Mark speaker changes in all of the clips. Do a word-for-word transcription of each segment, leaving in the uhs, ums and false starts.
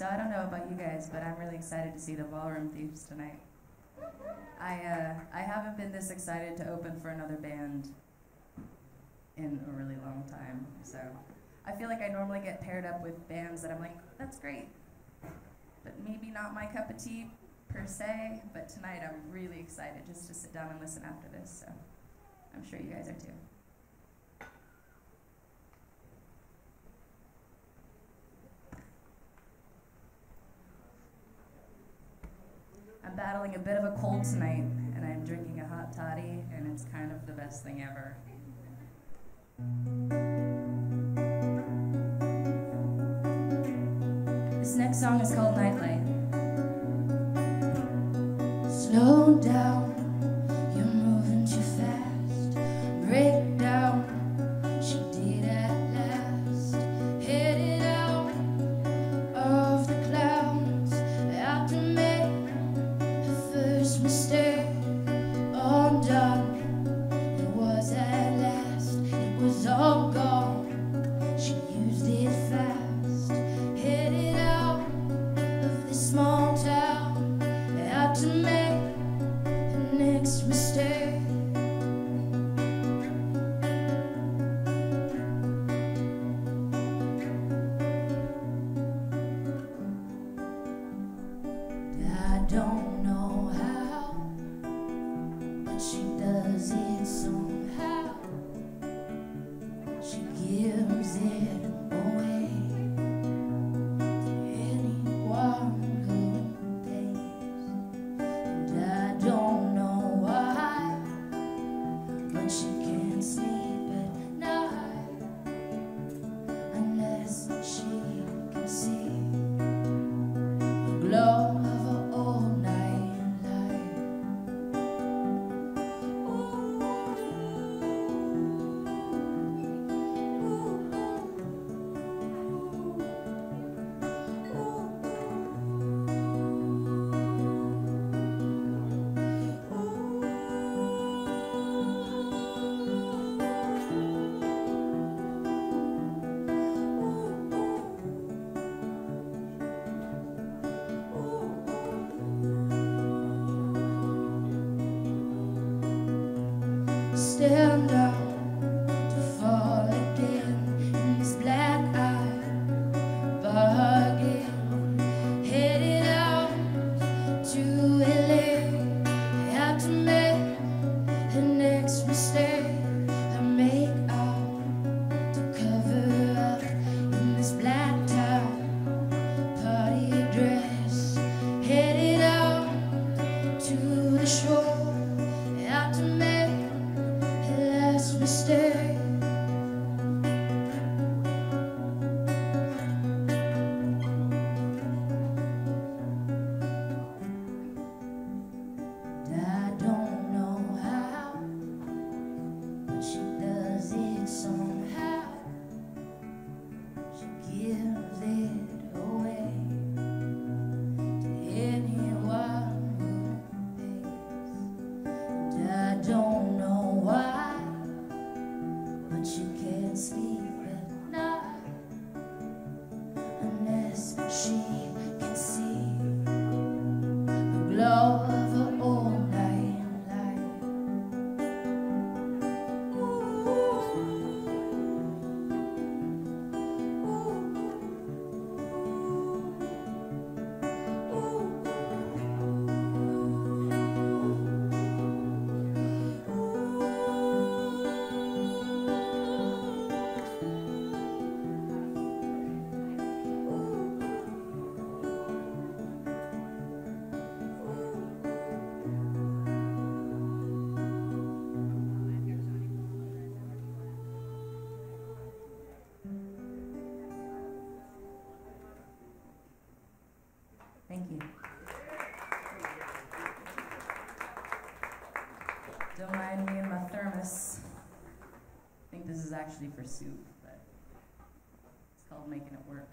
Speaker 1: So I don't know about you guys, but I'm really excited to see the Ballroom Thieves tonight. I, uh, I haven't been this excited to open for another band in a really long time, so I feel like I normally get paired up with bands that I'm like, that's great, but maybe not my cup of tea per se, but tonight I'm really excited just to sit down and listen after this, so I'm sure you guys are too. I'm battling a bit of a cold tonight, and I'm drinking a hot toddy, and it's kind of the best thing ever. This next song is called Nightlight. Slow down, you're moving too fast. Break down, she did at last. Headed out of the clouds, out to make her first mistake. All done, it was at last. It was all gone, she used it fast. Headed out of this small town, out to make the next mistake. I don't know how, but she does it somehow. She gives it away to anyone who pays. And I don't know why, but she can't sleep at night unless she can see the glow of her all-night light. Stand up to fall again in this black-eyed bargain. Headed out to L A, out to make the next mistake. I make out to cover up in this black tie party dress. Headed out to the shore, out to make last mistake. And I don't know how, but she does it somehow. She gives it away to anyone who pays. And I don't know why, but she can't sleep at night unless she can see the glow of her all-night light. Ooh, ooh, ooh. Thank you. Don't mind me and my thermos. I think this is actually for soup, but it's called Making It Work.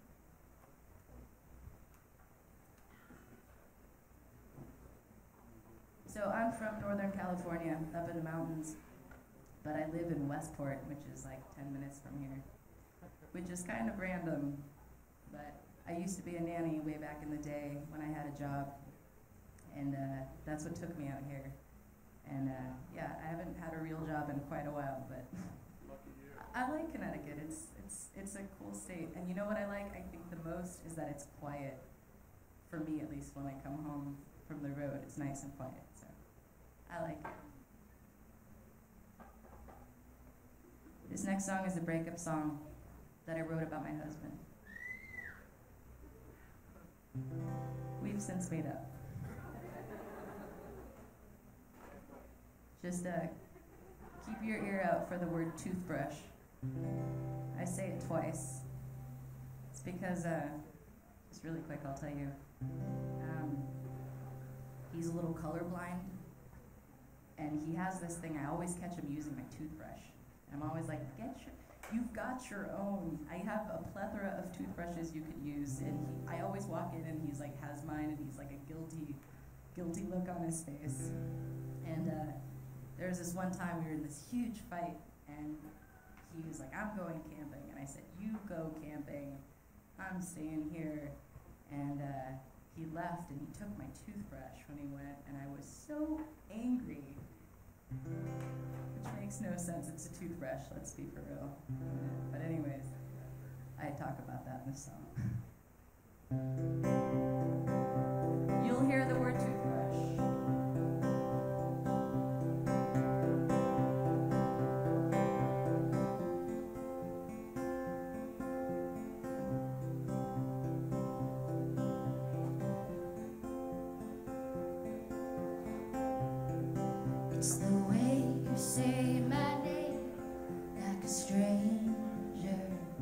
Speaker 1: So I'm from Northern California, up in the mountains, but I live in Westport, which is like ten minutes from here, which is kind of random, but I used to be a nanny way back in the day when I had a job, and uh, that's what took me out here. And uh, yeah, I haven't had a real job in quite a while, but I, I like Connecticut. It's it's it's a cool state, and you know what I like? I think the most is that it's quiet. For me, at least, when I come home from the road, it's nice and quiet. So I like it. This next song is a breakup song that I wrote about my husband. We've since made up. Just uh, keep your ear out for the word toothbrush. I say it twice. It's because, uh, just really quick, I'll tell you. Um, he's a little colorblind, and he has this thing. I always catch him using my toothbrush. I'm always like, get your, you've got your own. I have a plethora of toothbrushes you could use, and he, I always walk in, and he's like, has mine, and he's like a guilty, guilty look on his face. And uh, there was this one time we were in this huge fight, and he was like, I'm going camping, and I said, you go camping, I'm staying here. And uh, he left, and he took my toothbrush when he went, and I was so angry. Which makes no sense. It's a toothbrush, let's be for real. But anyways, I talk about that in the song. You'll hear the word toothbrush.
Speaker 2: It's the way you say my name, like a stranger.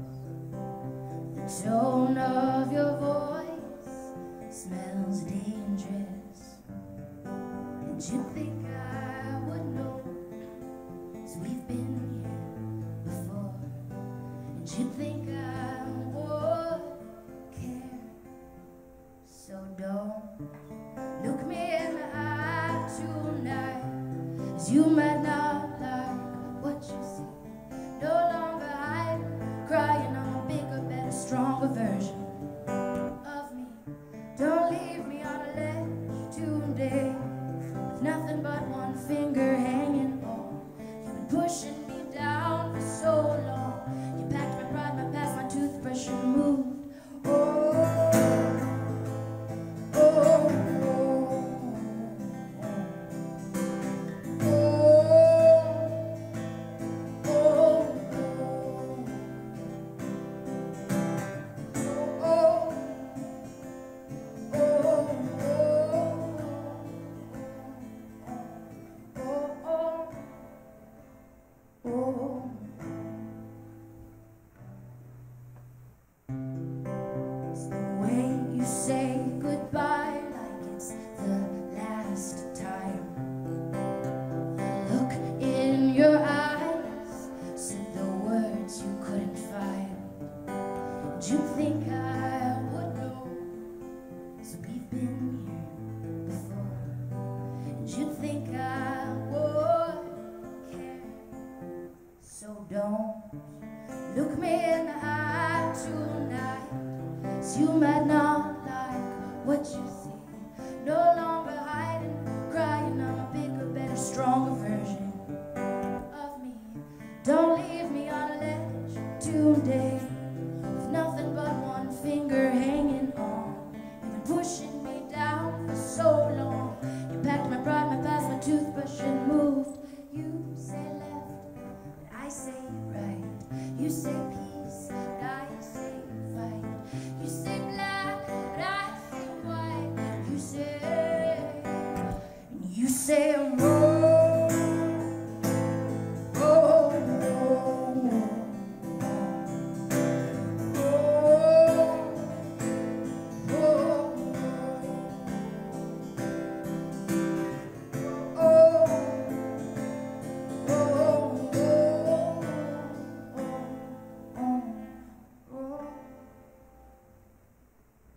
Speaker 2: The tone of your voice smells dangerous. And you think I would know, 'cause we've been here before. And you think I would care. So don't look me in the eye tonight. You might not like what you see. No longer hiding, crying. I'm a bigger, better, stronger version of me. Don't leave me on a ledge today with nothing but one finger hanging on. You've been pushing me down for so long. You packed my pride, my past, my toothbrush, and moved. Oh, oh, oh. Say goodbye like it's the last time. The look in your eyes said the words you couldn't find. And you think I would know, so we've been here before. And you think I would care. So don't look me in the eye tonight, 'cause you might not what you see. No longer hiding, crying. I'm a bigger, better, stronger version of me. Don't leave me on a ledge today with nothing but one finger hanging on. You've been pushing me down for so long. You packed my pride, my past, my toothbrush, and moved. You say left, and I say right. You say peace, and I say fight. You say black, and I You say, you say I'm wrong. Oh, oh, oh, oh,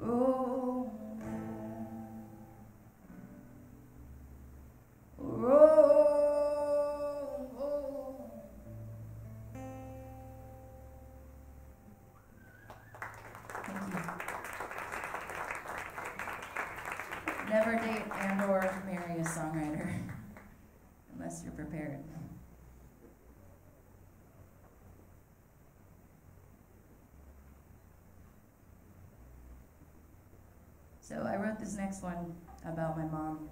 Speaker 2: oh, oh.
Speaker 1: wasn't prepared. So I wrote this next one about my mom.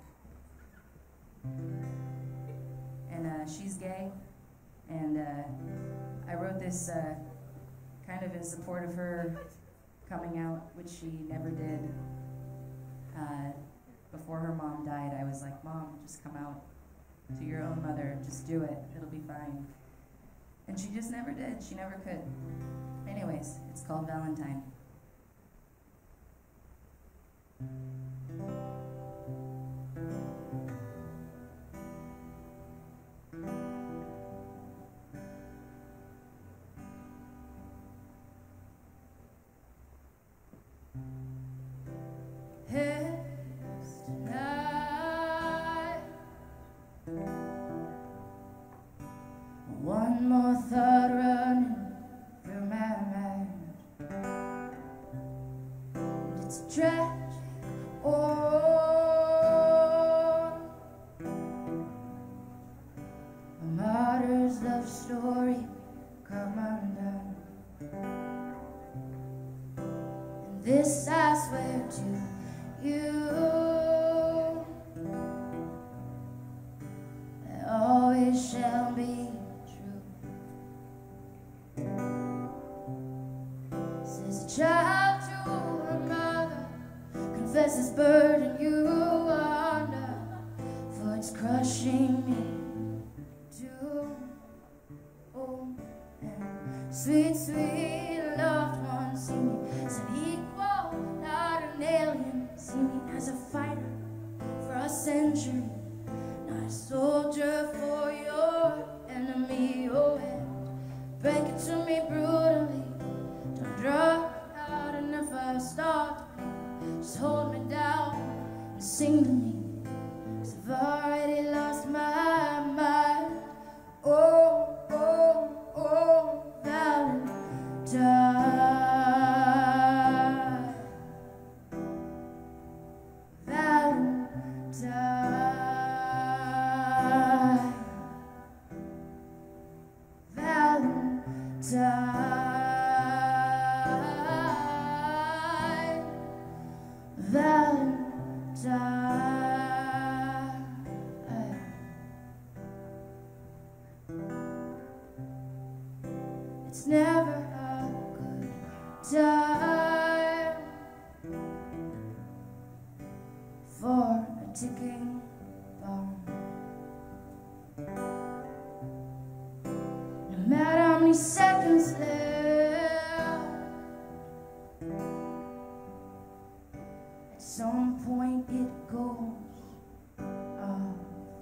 Speaker 1: And uh, she's gay, and uh, I wrote this uh, kind of in support of her coming out, which she never did. Uh, before her mom died, I was like, Mom, just come out to your own mother, just do it, it'll be fine. And she just never did, she never could. Anyways, it's called Valentine.
Speaker 2: One more thought running through my mind, and it's tragic, oh, a martyr's love story come undone. And this I swear to you, that always shall be. Child to her mother, confesses burden you are under, for it's crushing me too. Oh, and sweet, sweet loved one, see me as an equal, not an alien. See me as a fighter for a century, not a soldier for your enemy. Oh, and break it to me brutally, don't drop. If I start to bleed, just hold me down and sing to me, 'cause I've already lost my mind. Oh, oh, oh, Valentine, Valentine, Valentine. Valentine. It's never a good time for a ticking bomb. No matter how many seconds left, at some point it goes off.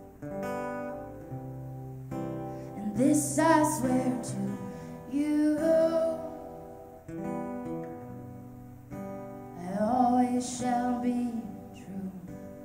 Speaker 2: And this I swear to you, I always shall be true.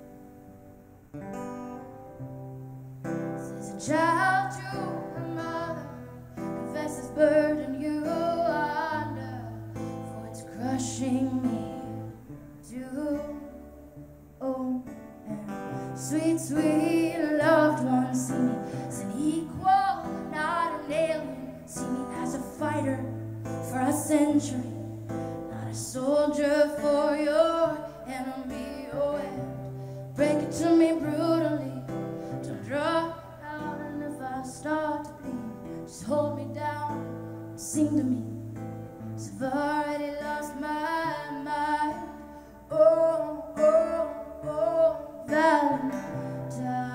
Speaker 2: Says a child to her mother, confesses burden you are under, for it's crushing me too. Oh, and sweet, sweet loved one, see me as an equal, not an alien. See me as a fighter for a century, not a soldier for your enemy. Oh, and break it to me brutally, don't drop out. And if I start to bleed, just hold me down and sing to me, 'cause I've already lost my mind. Oh, oh, oh, Valentine,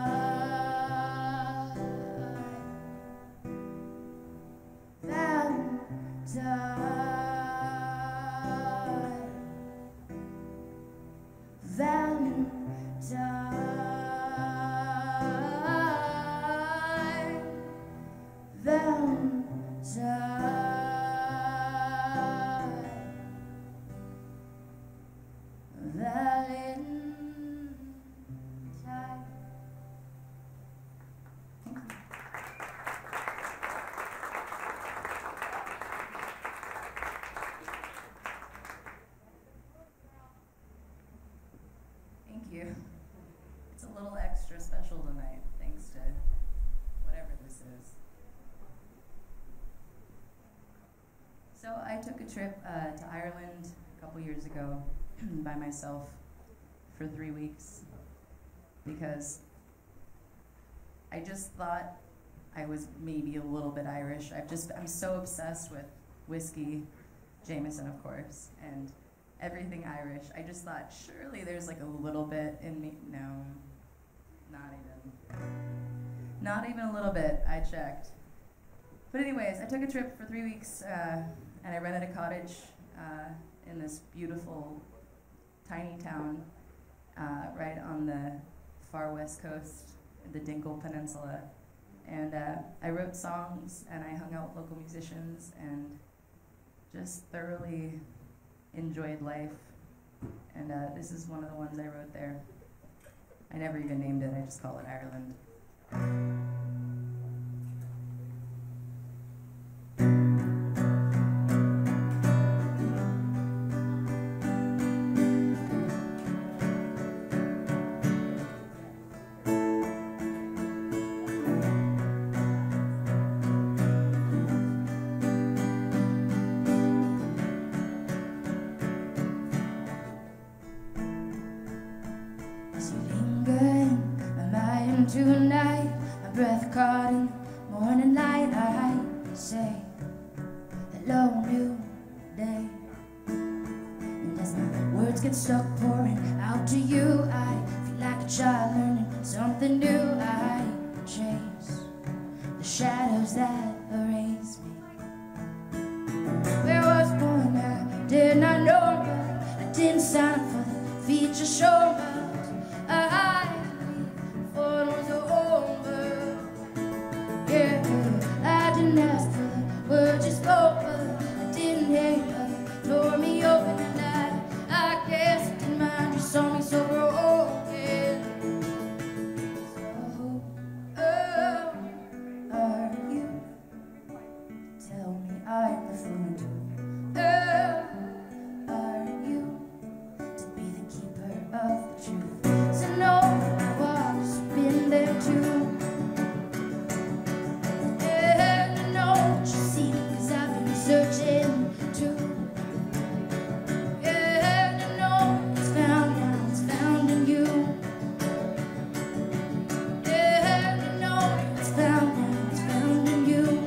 Speaker 2: Valentine, Valentine, Valentine.
Speaker 1: a trip uh, to Ireland a couple years ago by myself for three weeks because I just thought I was maybe a little bit Irish. I've just, I'm so obsessed with whiskey, Jameson of course, and everything Irish. I just thought surely there's like a little bit in me. No, not even. Not even a little bit, I checked. But anyways, I took a trip for three weeks uh, and I rented a cottage uh, in this beautiful tiny town uh, right on the far west coast, the Dingle Peninsula. And uh, I wrote songs and I hung out with local musicians and just thoroughly enjoyed life. And uh, this is one of the ones I wrote there. I never even named it, I just call it Ireland.
Speaker 2: Tonight, my breath caught in the morning light, I say hello, new day. And as my words get stuck pouring out to you, I feel like a child learning something new. I chase the shadows that erase me. Where was born, I did not know, but I didn't sign up for the feature show, but I I didn't ask for the words you spoke, but I didn't hear you. You tore me open, and I, I guess I didn't mind. You saw me so broken. So, oh, are you? Tell me I'm the fool too. Oh, are you to be the keeper of the truth? So no, I've been there too. Searching to, yeah, to know it's found now, it's found in you. Yeah, to know it's found now, it's found in you.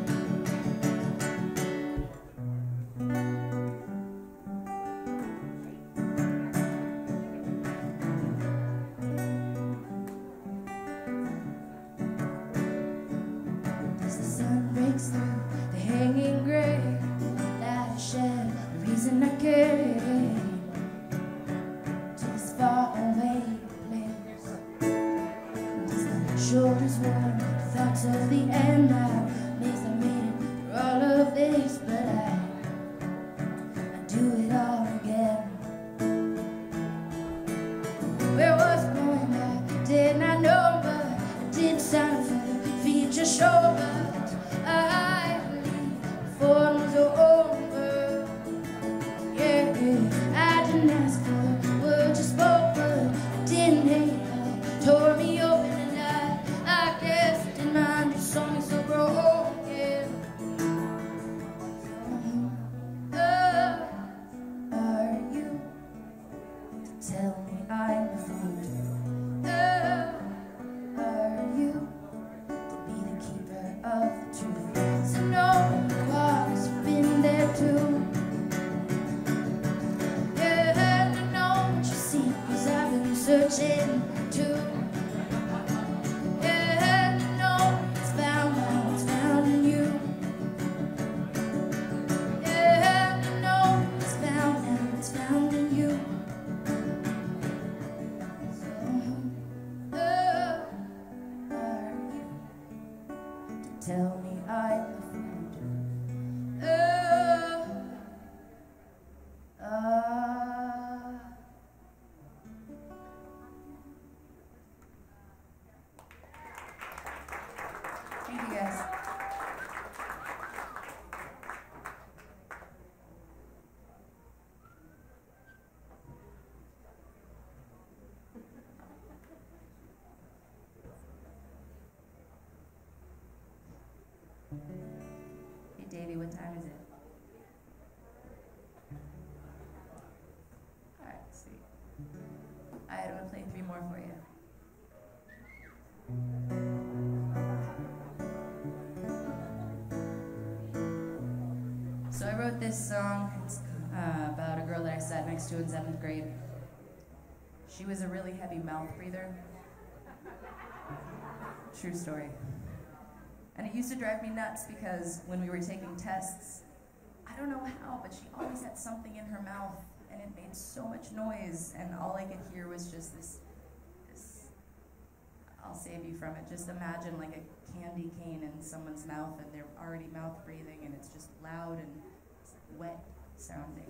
Speaker 2: As the sun breaks through the hanging gray, that I shed the reason I came to this far away place. And as my shoulders warm, the thoughts of the end, I'm amazed I made it through all of this, but I, I do it all again. Where was born, I did not know, but I did sign up for the feature show, but I believe the fun was over. Yeah, I didn't ask for the words you spoke, but I didn't hate how you tore me open, and I, I guess I didn't mind. You saw me so broken. So, oh, are you to tell me I'm the fool? Oh, are you to be the keeper of the truth? So no, I've been there too. Yeah, to know what you see, 'cause I've been searching too. Yeah, to know it's found now, it's found in you. Yeah, to know it's found now, it's found in you. So, oh, are you to tell me I'm the fool too? Oh, ah.
Speaker 1: Thank you guys. Hey Davey, what time is it? wrote this song. It's uh, about a girl that I sat next to in seventh grade. She was a really heavy mouth breather. True story. And it used to drive me nuts because when we were taking tests, I don't know how, but she always had something in her mouth and it made so much noise, and all I could hear was just this, this, I'll save you from it. Just imagine like a candy cane in someone's mouth and they're already mouth breathing and it's just loud and wet sounding.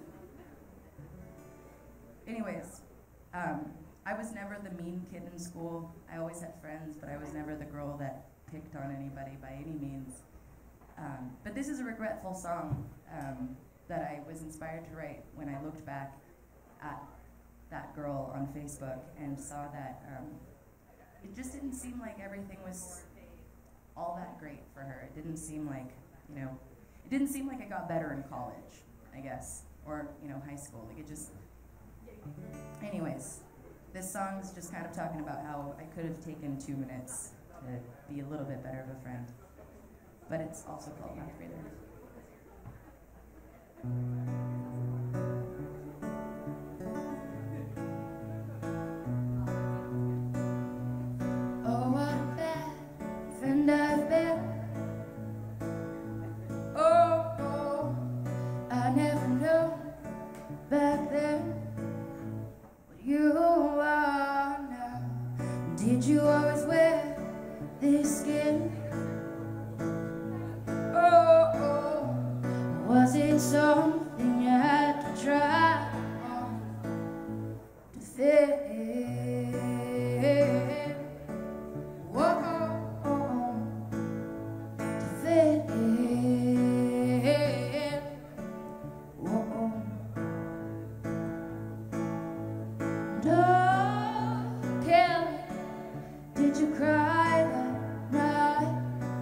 Speaker 1: Anyways, um, I was never the mean kid in school. I always had friends, but I was never the girl that picked on anybody by any means. Um, but this is a regretful song um, that I was inspired to write when I looked back at that girl on Facebook and saw that um, it just didn't seem like everything was all that great for her. It didn't seem like, you know, it didn't seem like it got better in college, I guess, or, you know, high school. Like it just, anyways, this song's just kind of talking about how I could have taken two minutes to be a little bit better of a friend. But it's also called Mouth Breather.
Speaker 2: Oh, what a bad friend I've been. Oh, oh, I never knew back then what you are now. Did you always wear this skin? Was it something you had to try on to fit in? Whoa, to fit in. Whoa. Oh, Kelly, did you cry that night?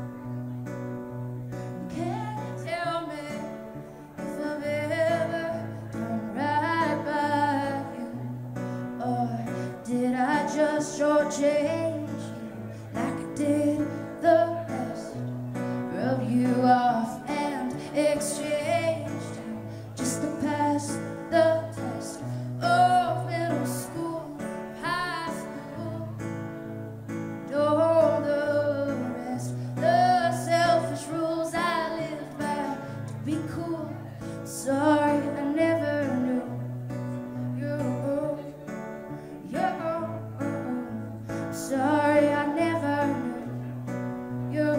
Speaker 2: Just shortchange you like I did the rest. Wrote you off and exchanged you just to pass the test of middle school, high school, and all the rest. The selfish rules I lived by to be cool. Sorry, I never knew you. Sorry, I never knew you.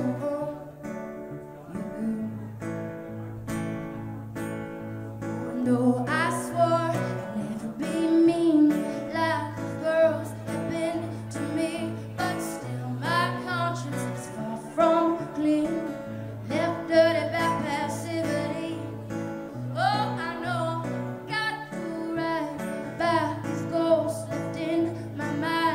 Speaker 2: You. No, I swore I'd never be mean like the girls have been to me, but still my conscience is far from clean. Left dirty back passivity. Oh, I know, got to right back these ghosts left in my mind.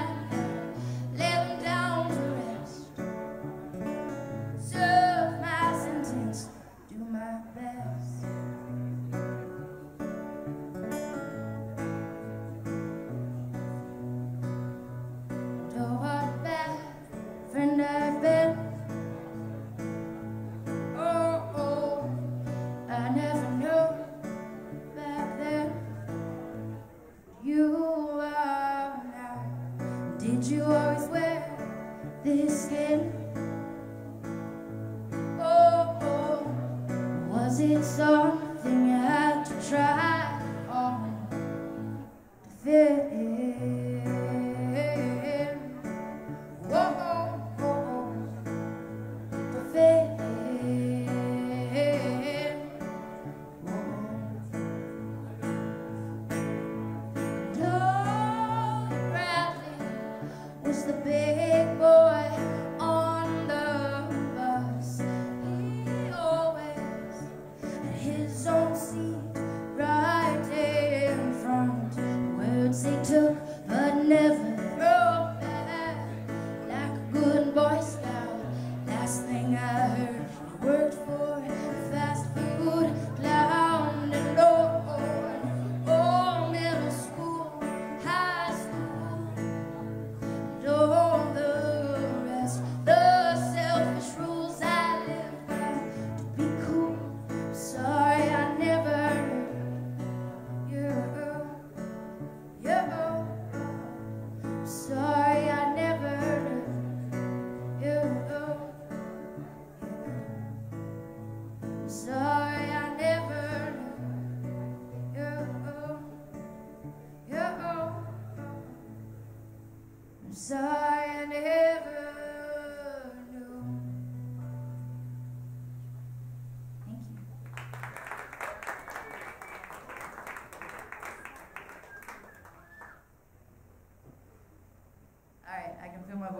Speaker 2: Did you always wear this skin? Oh, oh, was it something you had to try on to fit in? Oh, oh, oh, to fit in. Was the big boy on the bus. He always had his own seat right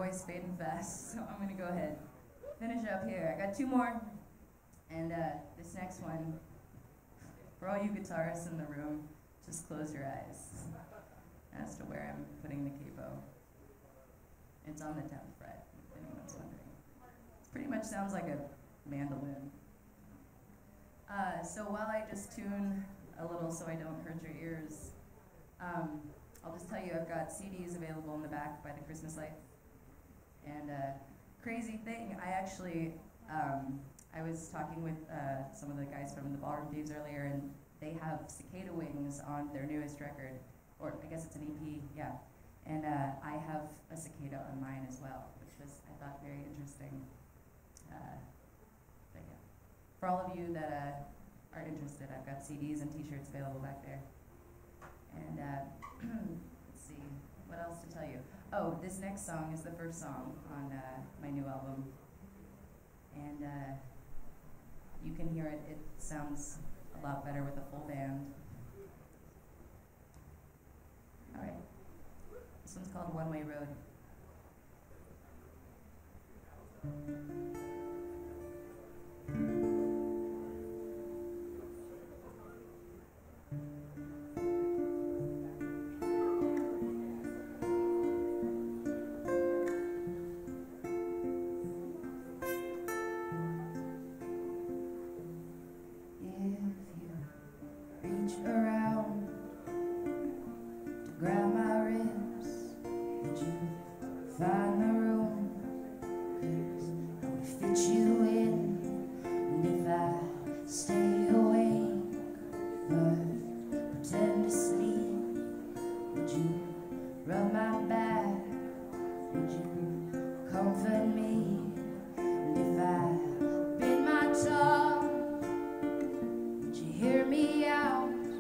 Speaker 1: voice fading fast, so I'm gonna go ahead. Finish up here. I got two more, and uh, this next one, for all you guitarists in the room, just close your eyes as to where I'm putting the capo. It's on the tenth fret, if anyone's wondering. It pretty much sounds like a mandolin. Uh, so while I just tune a little so I don't hurt your ears, um, I'll just tell you I've got C Ds available in the back by the Christmas lights. And uh, crazy thing, I actually, um, I was talking with uh, some of the guys from the Ballroom Thieves earlier, and they have cicada wings on their newest record, or I guess it's an E P, yeah. And uh, I have a cicada on mine as well, which was, I thought, very interesting. Uh, but yeah, for all of you that uh, are interested, I've got C Ds and T-shirts available back there. And uh, let's see, what else to tell you? Oh, this next song is the first song on uh, my new album. And uh, you can hear it, it sounds a lot better with a full band. All right, this one's called One Way Road.
Speaker 2: Around to grab my ribs, would you find the room? 'Cause I would fit you in, and if I stay awake but pretend to sleep, would you rub my back? Would you comfort me? And if I bit my tongue, would you hear me out?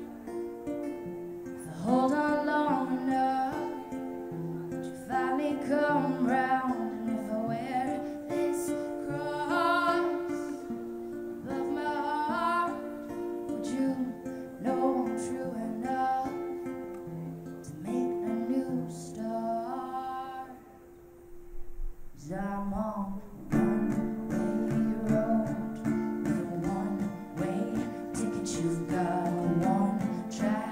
Speaker 2: Hold on long enough, would you finally come round? And if I wear this cross above my heart, would you know I'm true enough to make a new start? 'Cause I'm on a one-way road with a one-way ticket. You've got a one-track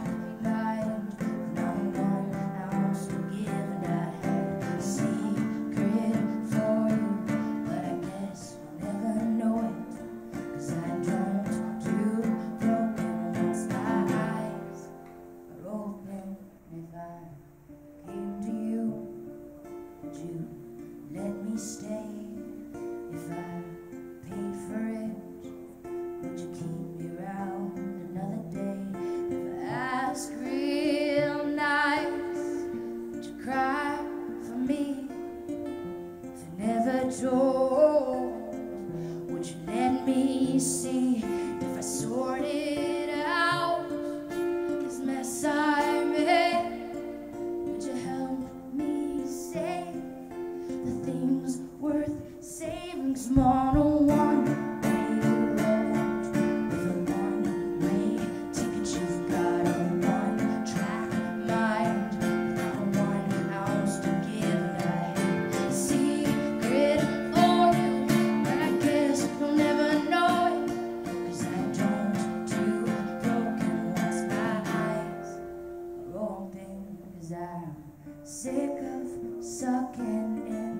Speaker 2: stay if I paid for it. Would you keep me around another day? If I ask real nice, would you cry for me? If you never told, would you let me see? If I sorted out this mess I made, would you help me save the things worth saving? 'Cause I'm on a one-way road with a one-way ticket. You've got a one-track mind without a one ounce to give. And I have a secret for you, but I guess you'll never know it. 'Cause I don't do broken once my eyes are open. 'Cause I'm sick of sucking in,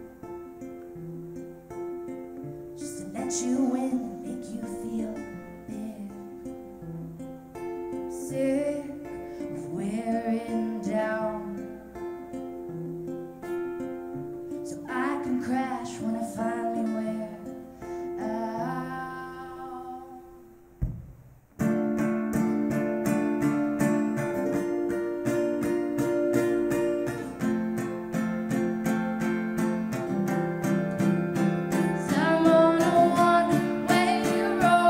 Speaker 2: just to let you in and make you feel big. Sick of wearing down, so I can crash when I finally wear out. I'm on a one-way road.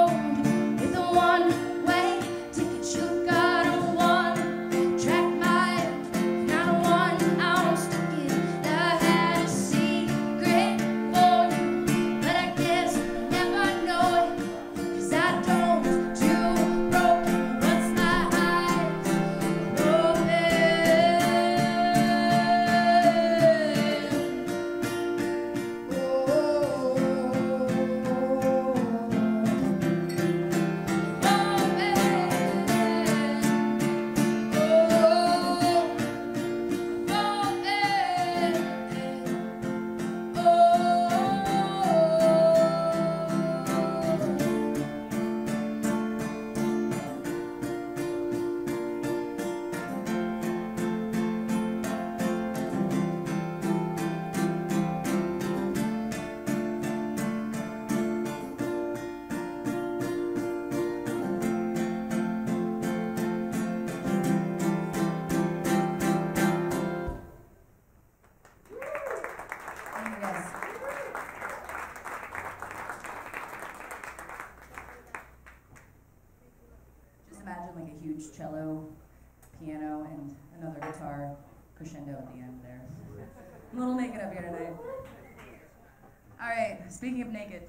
Speaker 1: huge cello, piano, and another guitar crescendo at the end there. I'm a little naked up here tonight. All right, speaking of naked.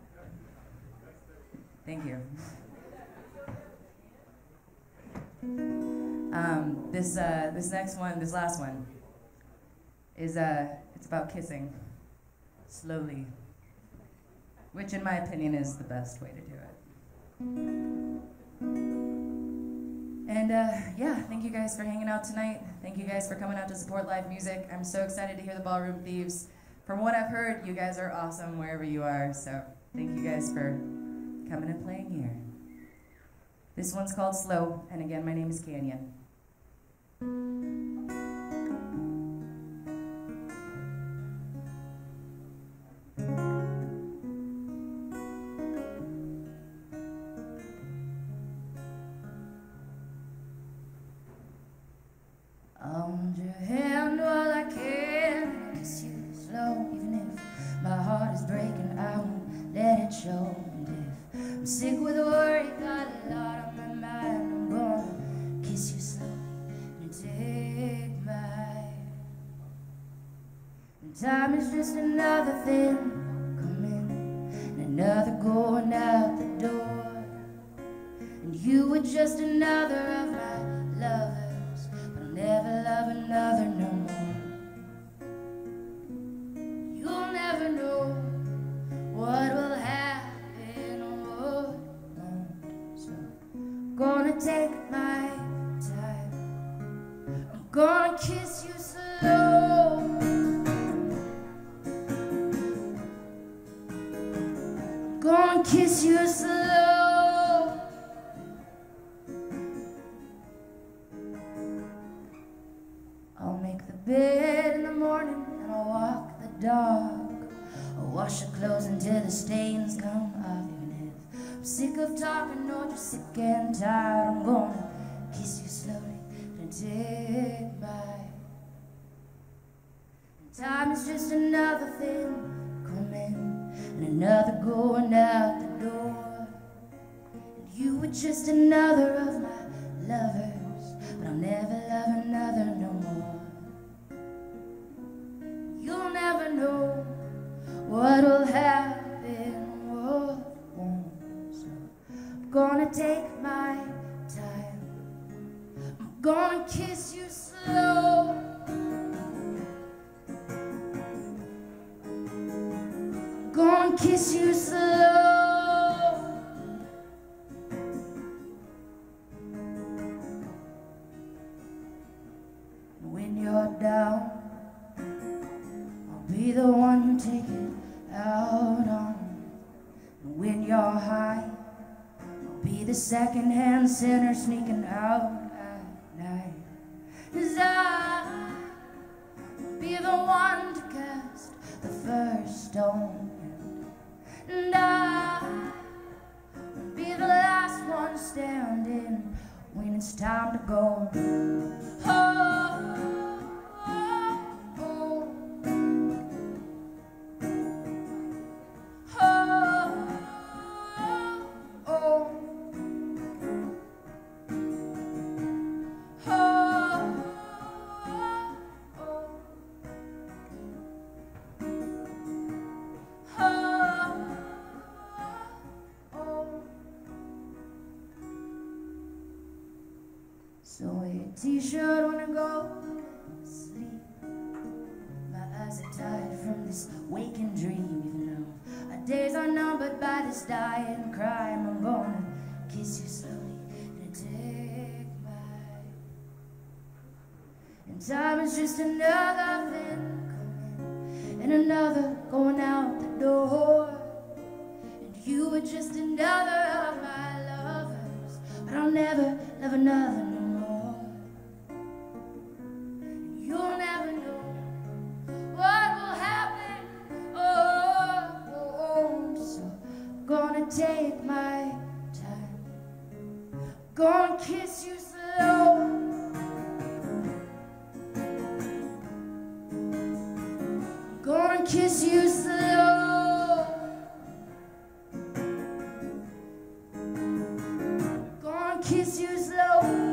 Speaker 1: Thank you. Um, this, uh, this next one, this last one, is uh, it's about kissing slowly, which in my opinion is the best way to do it. And uh, yeah, thank you guys for hanging out tonight. Thank you guys for coming out to support live music. I'm so excited to hear the Ballroom Thieves. From what I've heard, you guys are awesome wherever you are, so thank you guys for coming and playing here. This one's called Slow, and again, my name is Canyon. Hold your hand while I can kiss you slow. Even if my heart is breaking, I won't let it show. And if I'm sick with worry, got a lot on my mind, I'm gonna kiss you slowly and take my hand. And time is just another thing coming and another going out the door. And you were just another of my lovers. Never love another no more. You'll never know what will happen or what won't. So I'm gonna take my time. I'm gonna kiss you slow. I'm gonna kiss you slow. I'll make the bed in the morning and I'll walk the dog. I'll wash the clothes until the stains come off. Even if I'm sick of talking or just sick and tired, I'm gonna kiss you slowly and take my. And time is just another thing coming and another going out the door. And you were just another of my lovers, but I'll never love another no more. You'll never know what will happen, what won't. So I'm gonna take my time. I'm gonna kiss you slow. I'm gonna kiss you slow. When you're down, be the one you take it out on. And when you're high, I'll be the second-hand sinner sneaking out at night. 'Cause I'll be the one to cast the first stone, and I'll be the last one standing when it's time to go. Oh, so wear your t-shirt when I go to sleep. My eyes are tired from this waking dream. Even though our days are numbered by this dying crime, I'm gonna kiss you slowly and take my. And time is just another thing coming and another going out the door. And you were just another of my lovers, but I'll never love another no more. And you'll never know what will happen or won't. So I'm gonna take my time. I'm gonna kiss you slow. I'm gonna kiss you slow. I'm gonna kiss you slow.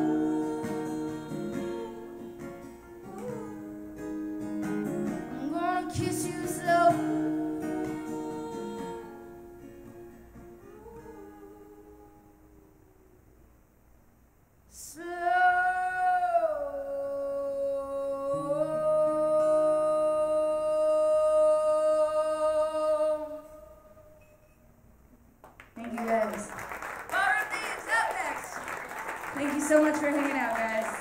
Speaker 1: so much for hanging out, guys.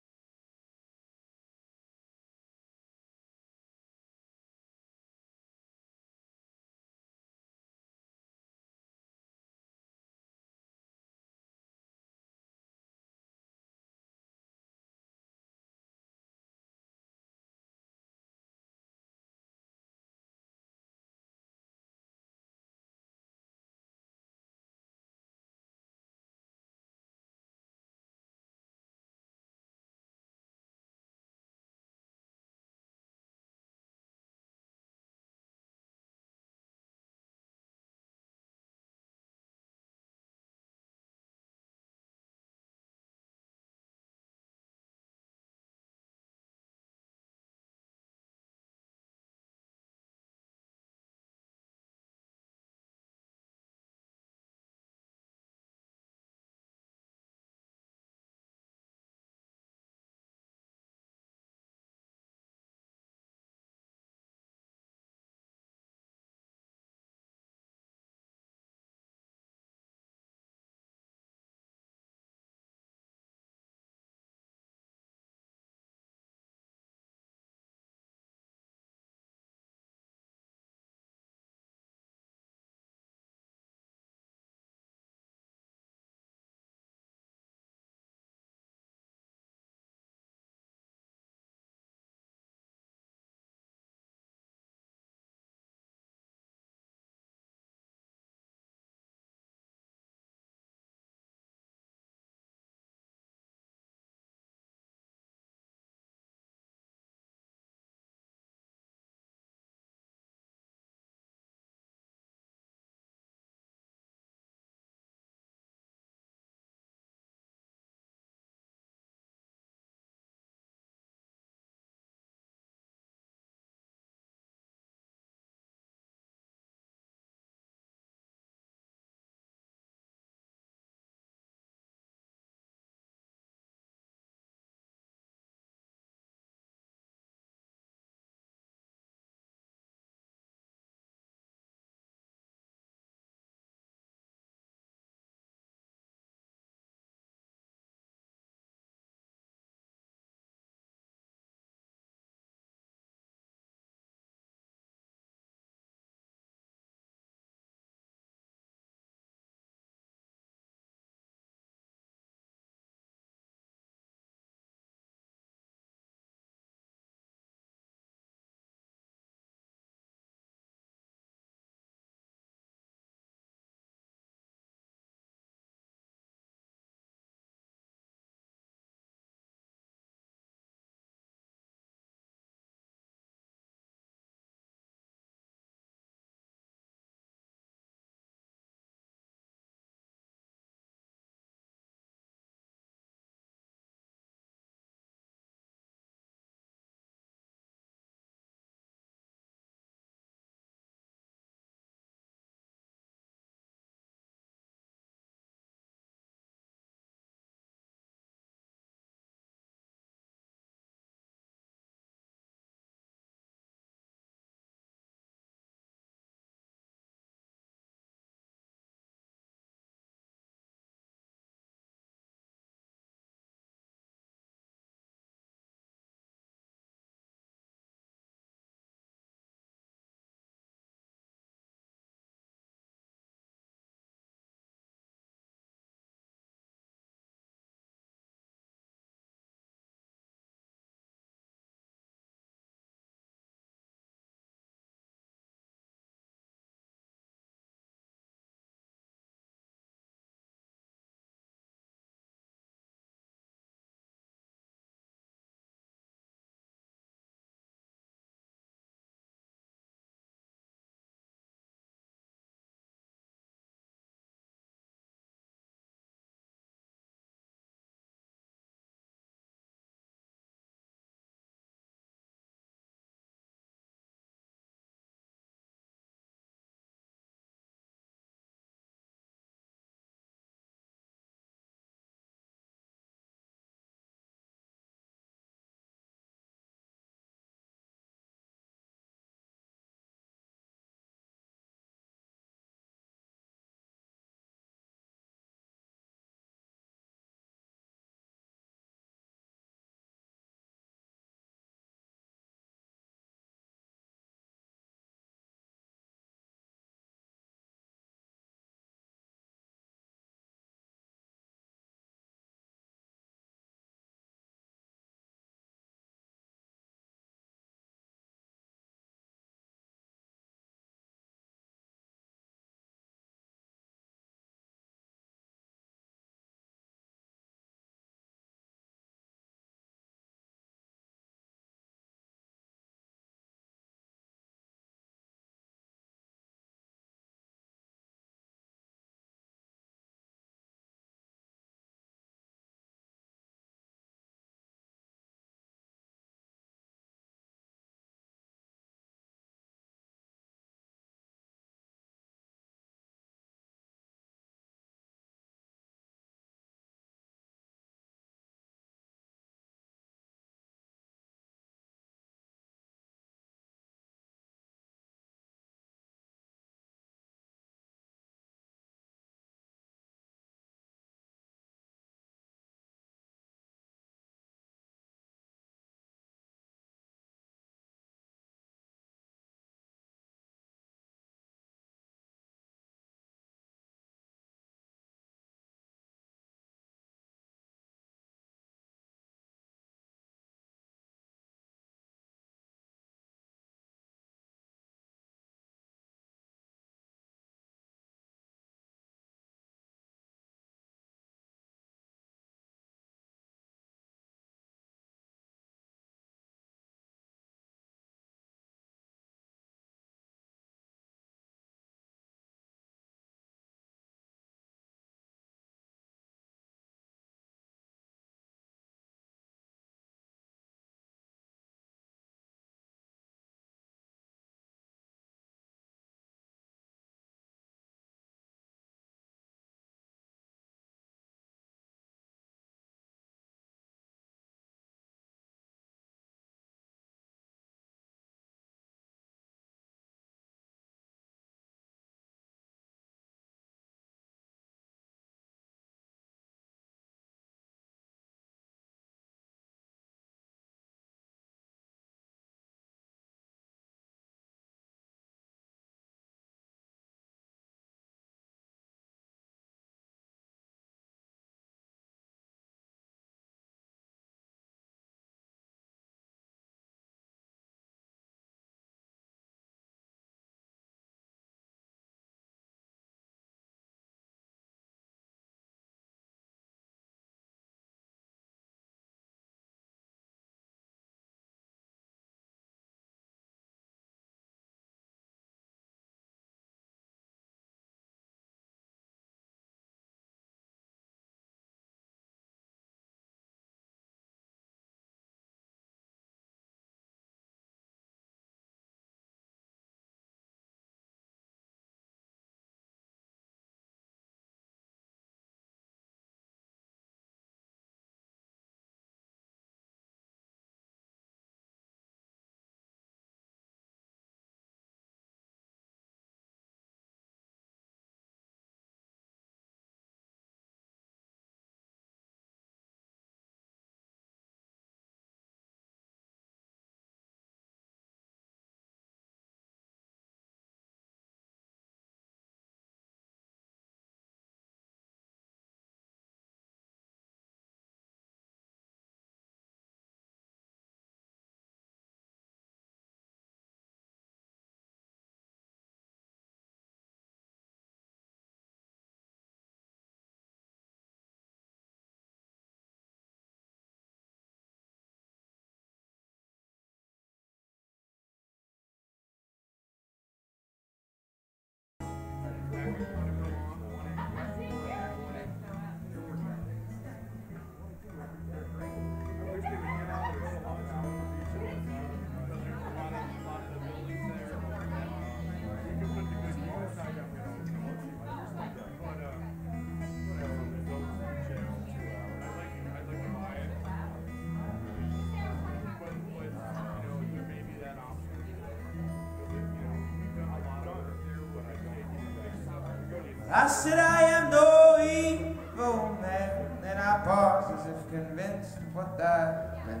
Speaker 3: I said I am no evil man. Then I paused as if convinced of what that meant.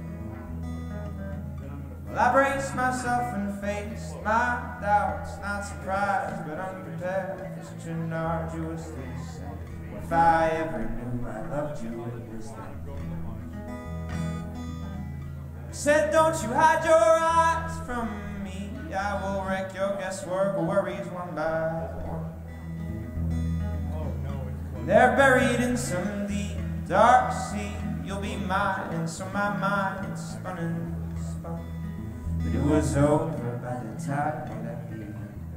Speaker 3: Well, I braced myself and faced my doubts, not surprised but unprepared for such an arduous descent. If I ever knew I loved you, it was then. Said, don't you hide your eyes from me. I will wreck your guesswork or worries one by one. They're buried in some deep, dark sea. You'll be mine, and so my mind spun and spun. But it was over by the time that we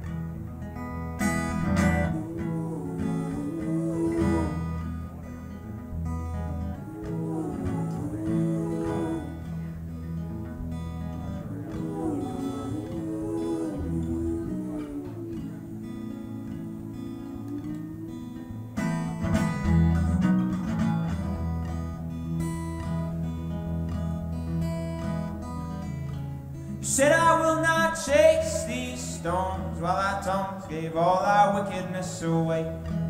Speaker 3: said I will not chase these storms while our tongues gave all our wickedness away.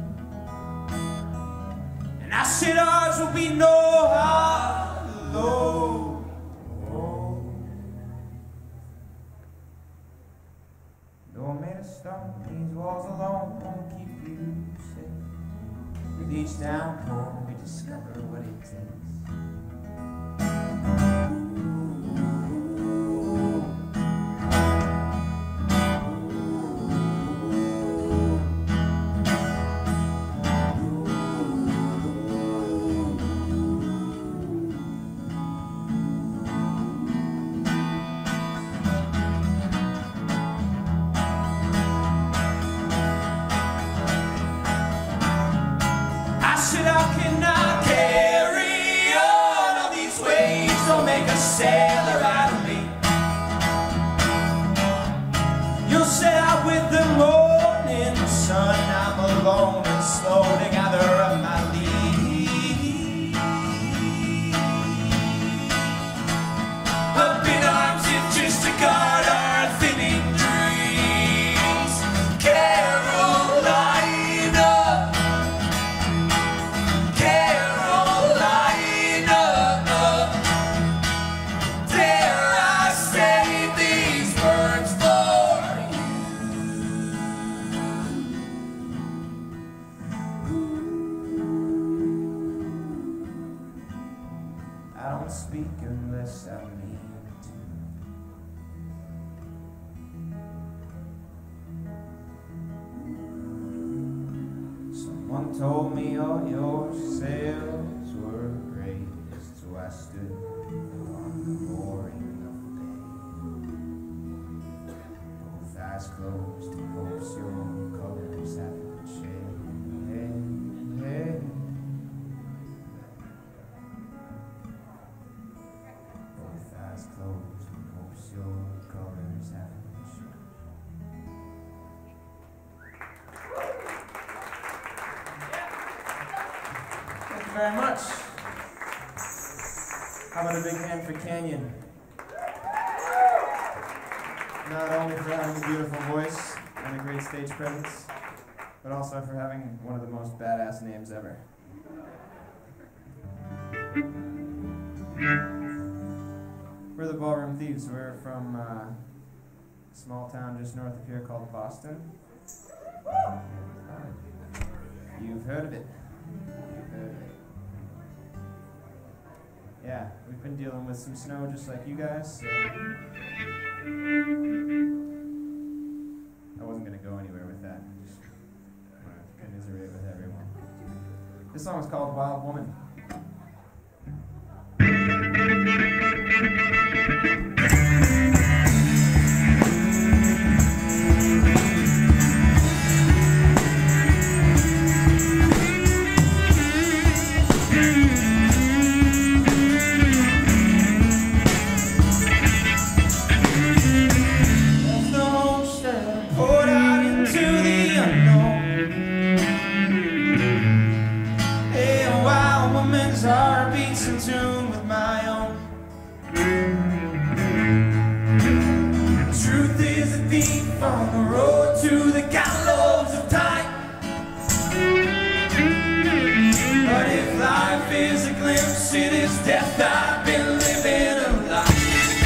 Speaker 3: And I said ours will be no hollow. Though made of stone, these walls alone won't keep you safe. With each downpour, we discover what it takes. How can I carry on? All these waves don't make a sailor out of me. You'll set out with the morning sun. I'm alone and slow to gather up my lead. Up in arms if just to guard our thinning dreams. Carolina, I don't speak unless I mean to. Someone told me all your sails were raised, so I stood on the mooring of the bay. Both eyes closed in hopes your colors haven't changed. Hey, hey. Closed and hopes your colors haven't shown. Thank you very much. How about a big hand for Canyon? Not only for having a beautiful voice and a great stage presence, but also for having one of the most badass names ever. We're the Ballroom Thieves. We're from uh, a small town just north of here called Boston. You've heard of it. You've heard of it. Yeah, we've been dealing with some snow just like you guys, so I wasn't going to go anywhere with that. I just want to commiserate with everyone. This song is called Wild Woman. Hey, wow. death, I've been living a lie.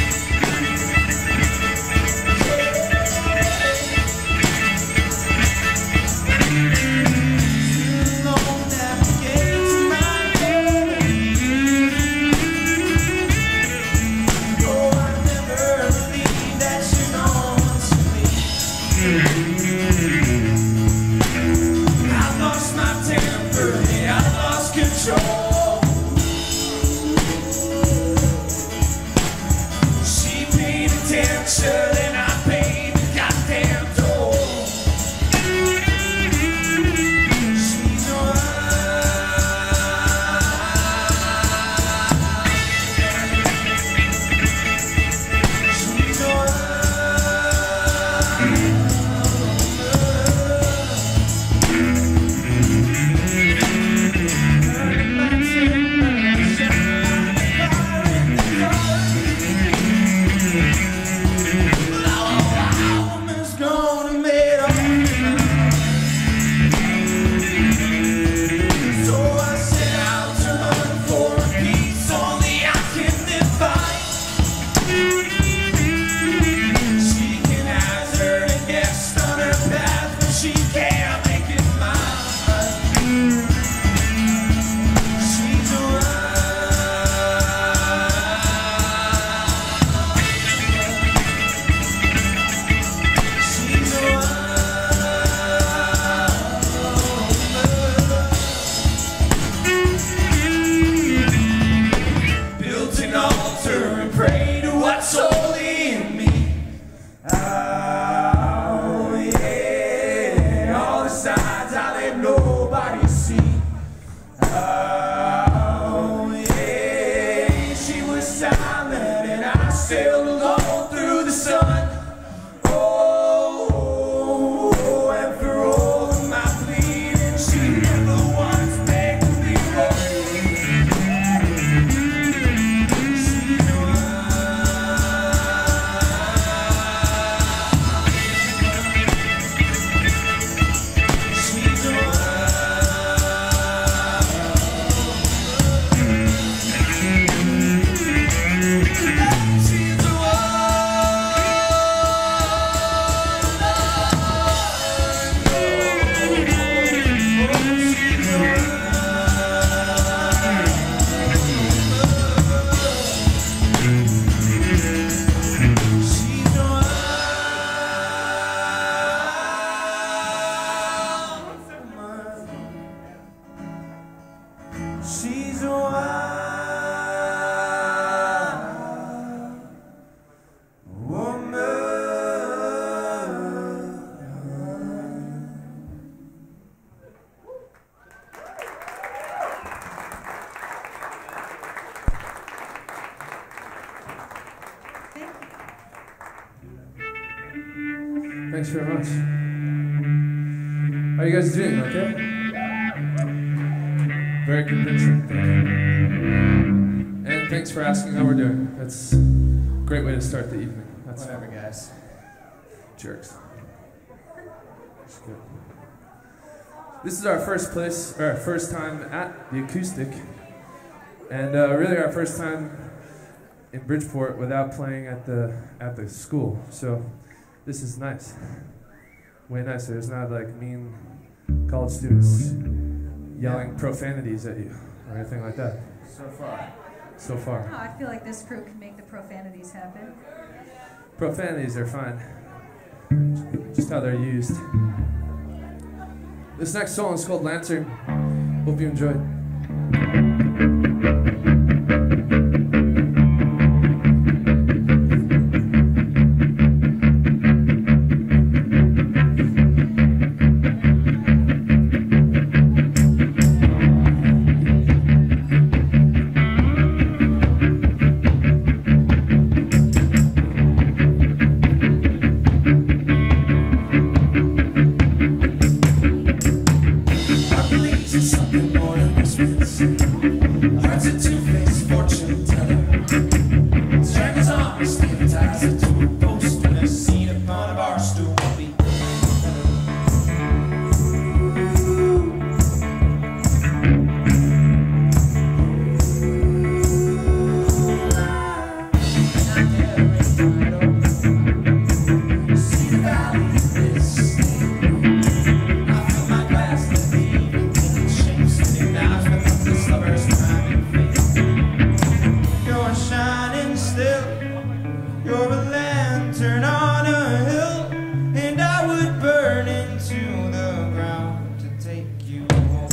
Speaker 3: She's a wild woman.
Speaker 4: Thanks very much. How are you guys doing? Okay? Very convincing. Thank you. And thanks for asking how we're doing. That's a great way to start the evening. That's
Speaker 3: Whatever, guys.
Speaker 4: Jerks. That's good. This is our first place, or our first time at the Acoustic, and uh, really our first time in Bridgeport without playing at the at the school. So this is nice, way nicer. There's not like mean college students yelling profanities at you or anything like that.
Speaker 3: So far.
Speaker 4: So far.
Speaker 5: Oh, I feel like this crew can make the profanities happen.
Speaker 4: Profanities are fine. Just how they're used. This next song is called Lantern. Hope you enjoy it.
Speaker 3: Something more than this. Hearts are too turn on a hill, and I would burn into the ground to take you home.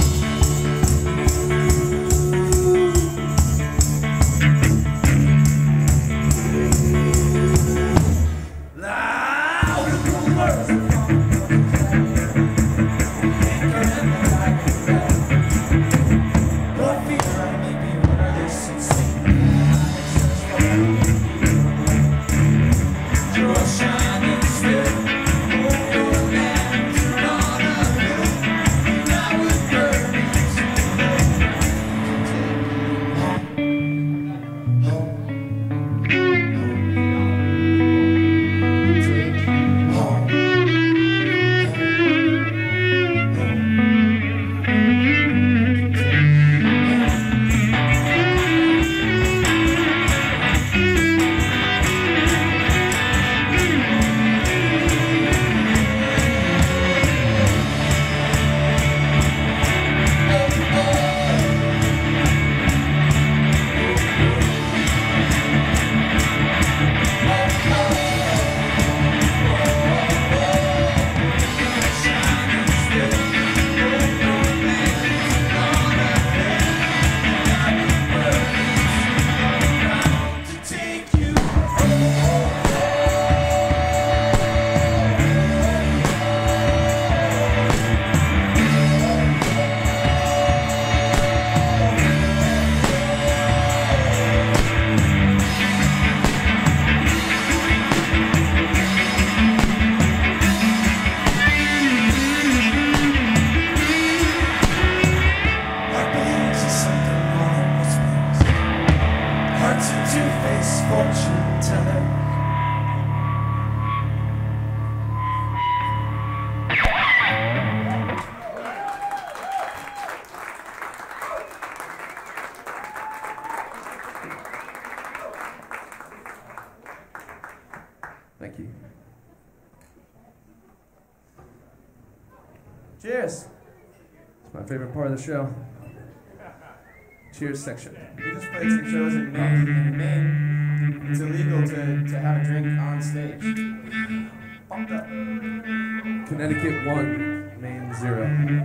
Speaker 4: Thank you.
Speaker 3: Cheers.
Speaker 4: It's my favorite part of the show. Cheers section.
Speaker 3: We just played some shows in Maine, and in Maine, it's illegal to, to have a drink on stage. Bumped up.
Speaker 4: Connecticut one, Maine zero.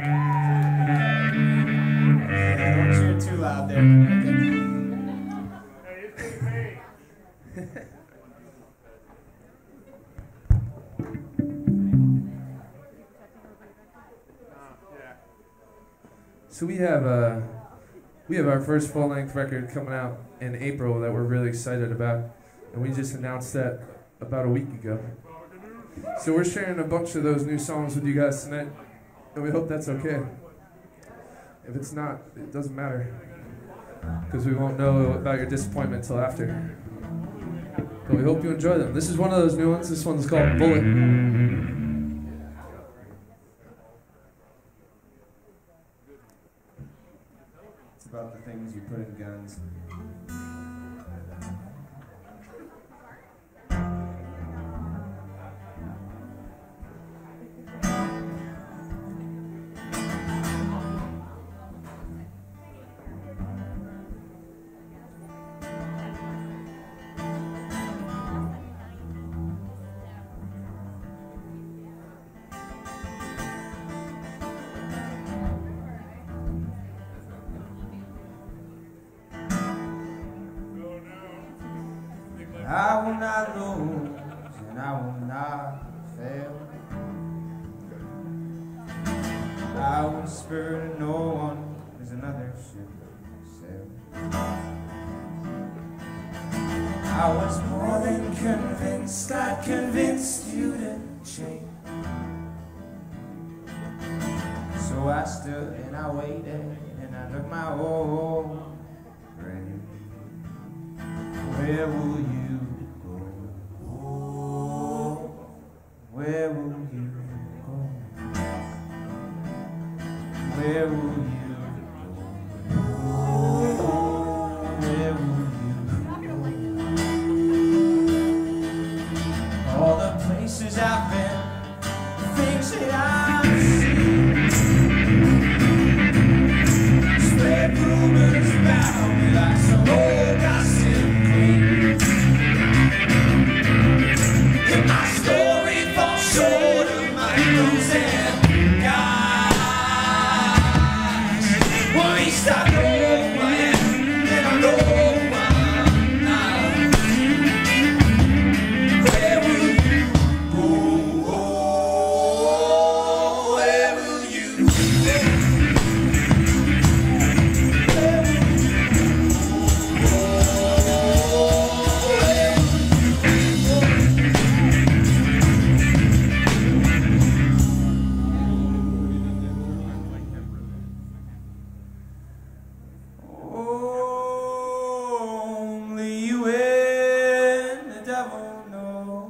Speaker 3: Yeah, don't cheer too loud there, Connecticut.
Speaker 4: So we have uh, we have our first full-length record coming out in April that we're really excited about, and we just announced that about a week ago. So we're sharing a bunch of those new songs with you guys tonight, and we hope that's okay. If it's not, it doesn't matter, because we won't know about your disappointment till after. But we hope you enjoy them. This is one of those new ones. This one's called Bullet.
Speaker 3: About the things you put in guns. I will not lose, and I will not fail. I whisper to no one, there's another ship sail. I was more than convinced, I convinced you to change. So I stood and I waited, and I took my own grave. Where will you? Where will you go? Where will you go? Where will you go? All the places I've been, the things that I've seen, spread rumors about me like some old gossip queen. devil know.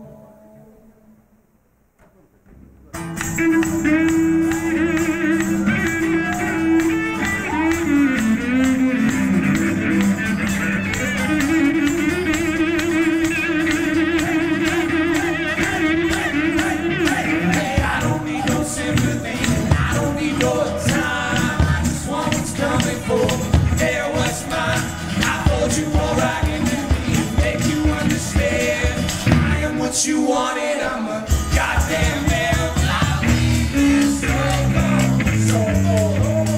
Speaker 6: You wanted, I'm a goddamn man. I'll leave this circle so cold.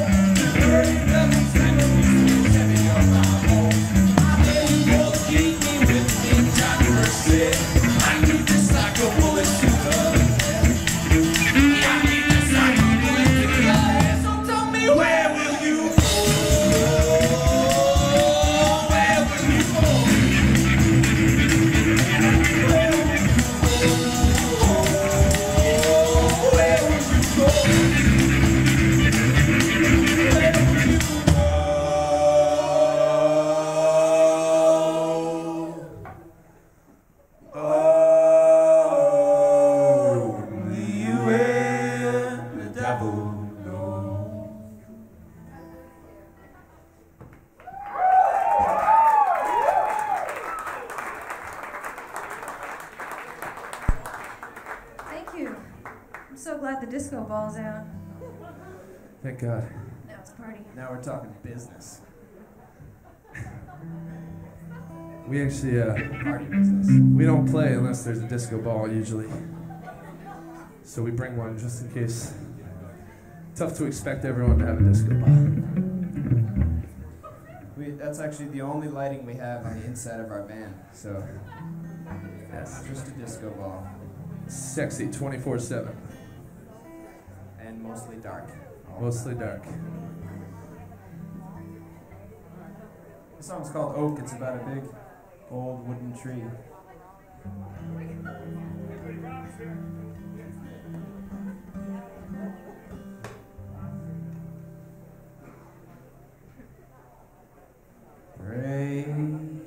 Speaker 6: Heavy on my home. I bet you both keep me with things I never said. I need this like a bullet to the head. I need this like a bullet to the head. So tell me, where will you go? Where will you go? Where will you go?
Speaker 5: Disco balls out.
Speaker 4: Thank God.
Speaker 5: Now it's a party.
Speaker 3: Now we're talking business.
Speaker 4: We actually, uh,
Speaker 3: Party business.
Speaker 4: we don't play unless there's a disco ball usually. So we bring one just in case. Tough to expect everyone to have a disco ball.
Speaker 3: We, that's actually the only lighting we have on the inside of our van. So,
Speaker 4: Yes.
Speaker 3: just a disco ball.
Speaker 4: Sexy twenty-four seven.
Speaker 3: And mostly dark.
Speaker 4: Mostly dark.
Speaker 3: The song's called Oak. It's about a big, old wooden tree. Rain.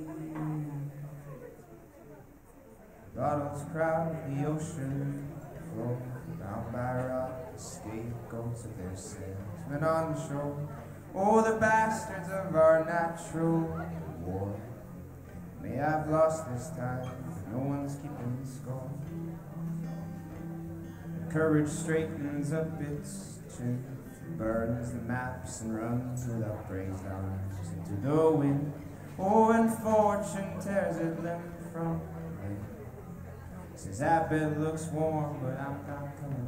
Speaker 3: Bottles crowd the ocean floor. Down by rock, the scapegoats of their sins. Men on the shore, oh, the bastards of our natural war. May I've lost this time, but no one's keeping score. Courage straightens up its chin, burns the maps and runs with upraised arms into the wind. Oh, and fortune tears it limb from limb. Says that bed looks warm, but I'm not coming.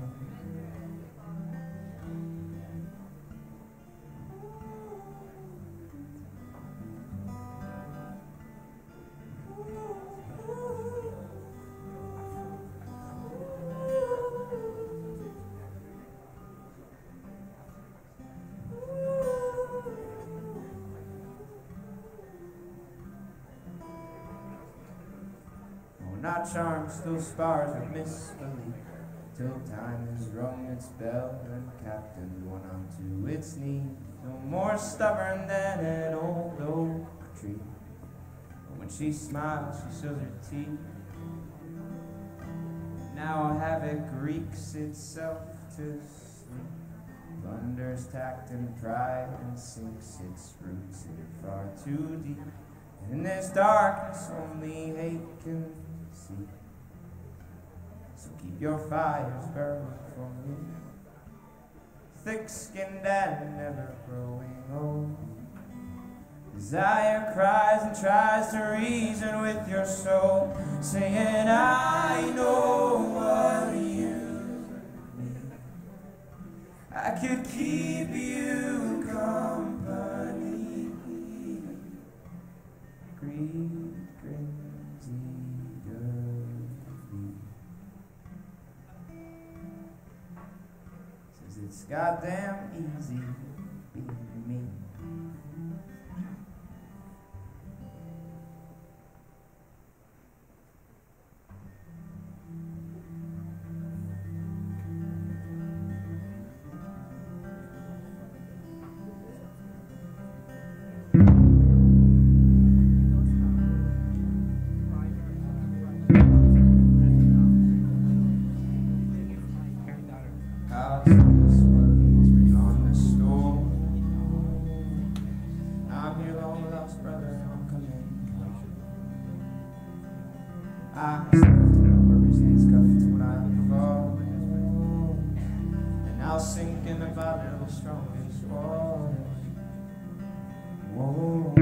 Speaker 3: Not charmed, still spars with misbelief, till time has rung its bell and captained one onto its knee. No more stubborn than an old oak tree, but when she smiles, she shows her teeth. Now havoc wreaks itself to sleep, thunders tact and pride and sinks its roots in far too deep. And in this darkness, only hate can see. So keep your fires burning for me, thick-skinned and never growing old. Desire cries and tries to reason with your soul, saying, I know what you need. I could keep you company. Greed grins eagerly, says it's goddamn easy being me. I'll sink in the bottom of the strongest waters. Whoa.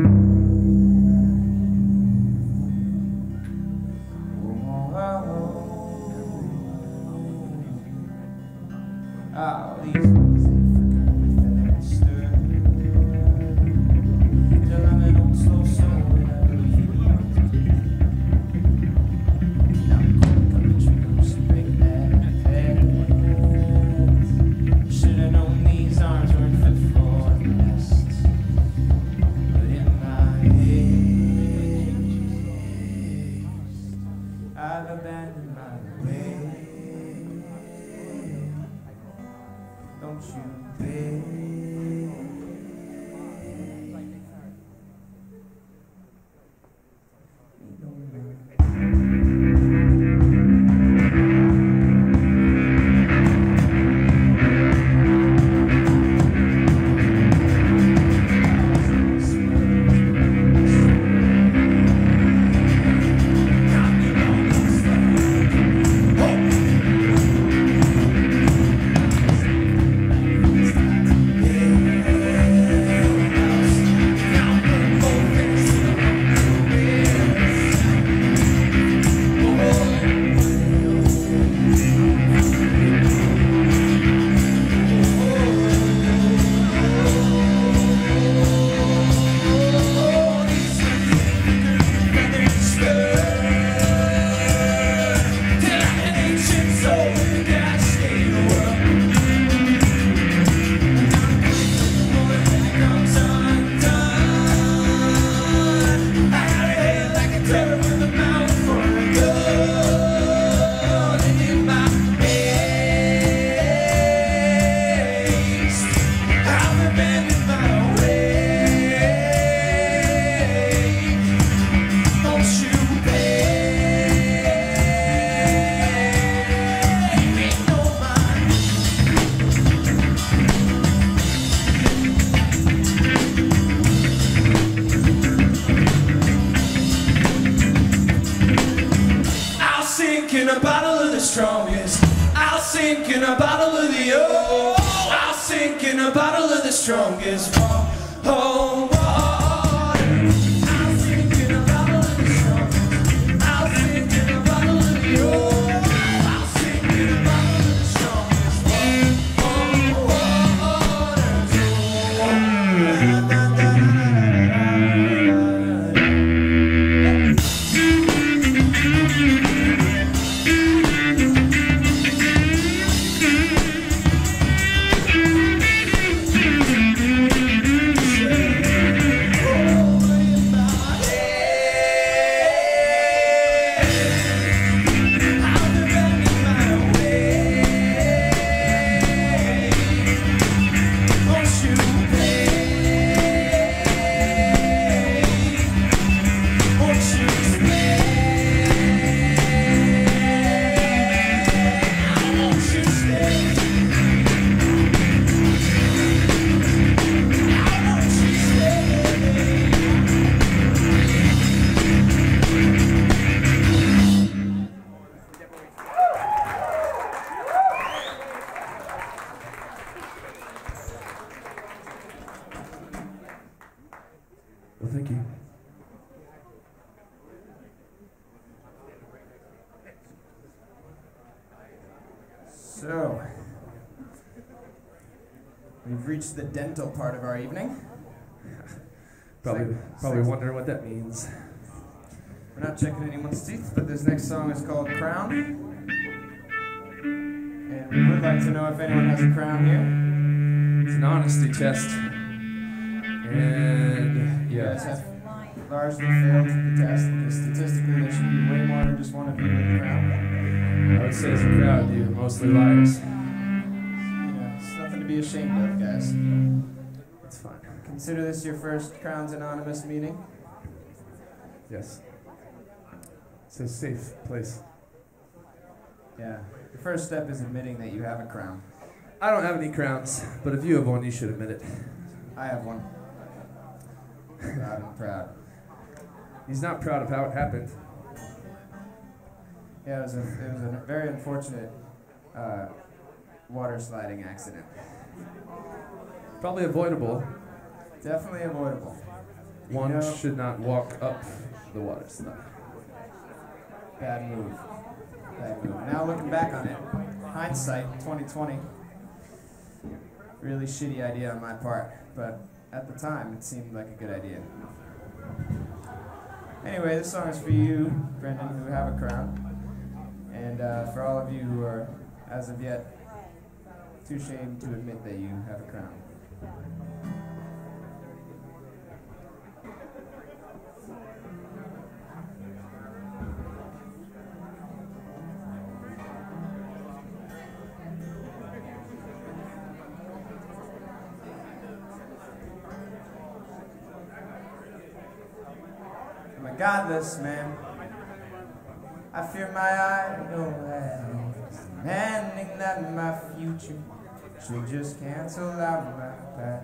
Speaker 3: Ah, these ones they stir till I'm an old slow soul and I believe now I'm going up the trees to break that head. Should've known these arms weren't fit for the nest, but in my haste I've abandoned my way. Don't you pay? Strongest. I'll sink in a bottle of the oh, I'll sink in a bottle of the strongest. Oh, oh, water. I'll sink in a bottle of the strongest. I'll sink in a bottle of the oh, I'll sink in a bottle of the strongest. Oh, oh, water. Oh, da, da, da, da,
Speaker 4: Well, thank you.
Speaker 3: So, we've reached the dental part of our evening.
Speaker 4: Probably, probably wondering what that means.
Speaker 3: We're not checking anyone's teeth, but this next song is called Crown. And we would like to know if anyone has a crown here.
Speaker 4: It's an honesty test. And
Speaker 3: You
Speaker 4: yeah,
Speaker 3: guys have largely failed the test, because statistically there should be way more than just one of you with a crown.
Speaker 4: I would say as a crowd, you're mostly liars.
Speaker 3: You know, it's nothing to be ashamed of, guys.
Speaker 4: It's fine.
Speaker 3: Consider this your first Crowns Anonymous meeting.
Speaker 4: Yes. It's a safe place.
Speaker 3: Yeah. The first step is admitting that you have a crown.
Speaker 4: I don't have any crowns, but if you have one, you should admit it.
Speaker 3: I have one. Proud and proud.
Speaker 4: He's not proud of how it happened.
Speaker 3: Yeah, it was a, it was a very unfortunate uh, water sliding accident.
Speaker 4: Probably avoidable.
Speaker 3: Definitely avoidable.
Speaker 4: One
Speaker 3: You know,
Speaker 4: should not walk up the water slide.
Speaker 3: bad move. Bad move. Now looking back on it, hindsight, twenty twenty, really shitty idea on my part, but at the time it seemed like a good idea. Anyway, this song is for you, Brendan, who have a crown, and uh, for all of you who are, as of yet, too ashamed to admit that you have a crown. I'm a godless man. I fear my idol as demanding that my future should just cancel out my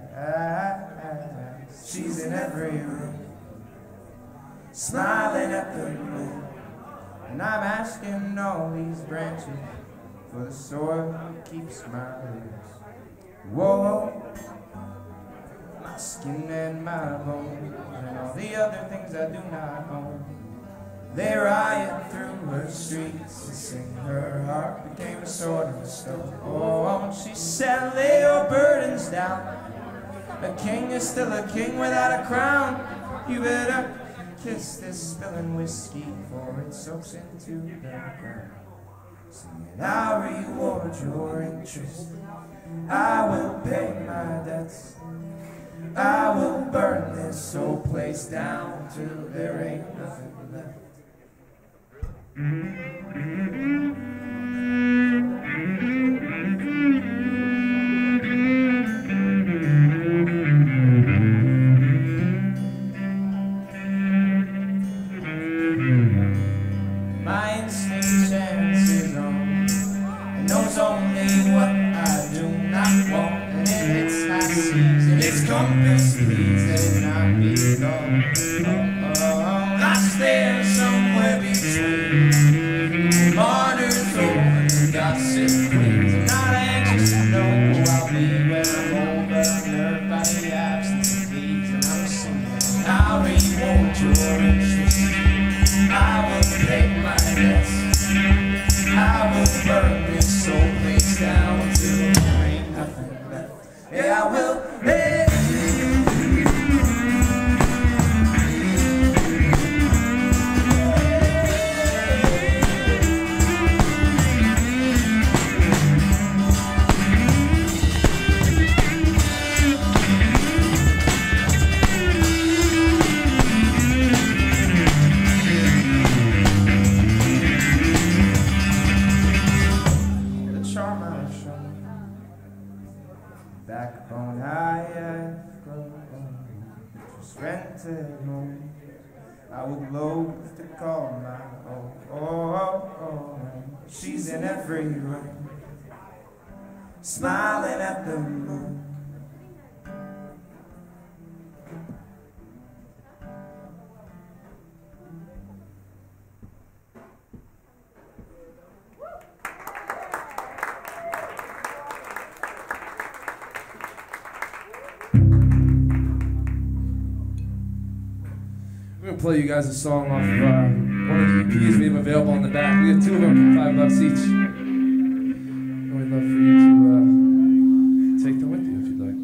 Speaker 3: past. She's in every room, smiling at the moon, and I'm asking all these branches for the soil that keeps my roots. Whoa. My skin and my bones and all the other things I do not own. They riot through her streets and sing her heart became a sword of stone. Oh, and she said, lay your burdens down. A king is still a king without a crown. You better kiss this spilling whiskey for it soaks into the ground. Singing, I'll reward your interest. I will pay my debts. I will burn this whole place down till there ain't nothing left. My instinct chances on. It knows only what I do not want. And in its high seas, in its compass, please let it not be gone. Oh, oh, oh. Lost there somewhere between martyrs and the gossip queens. I'm not anxious to know who I'll be when I'm old, but I'm nerved by the absence of these. And I'm singing, I'll reward your interest. I will pay my debts. I will burn this soul place down till there ain't nothing left. Yeah, I will. Hey. Backbone I have grown, just rented home. I would loathe to call my own. Oh, oh, oh. She's in every room, smiling at the moon.
Speaker 4: I'm gonna play you guys a song off of uh, one of the E Ps we have available in the back. We have two of them for five bucks each. And we'd love for you to uh, take them with you if you'd like.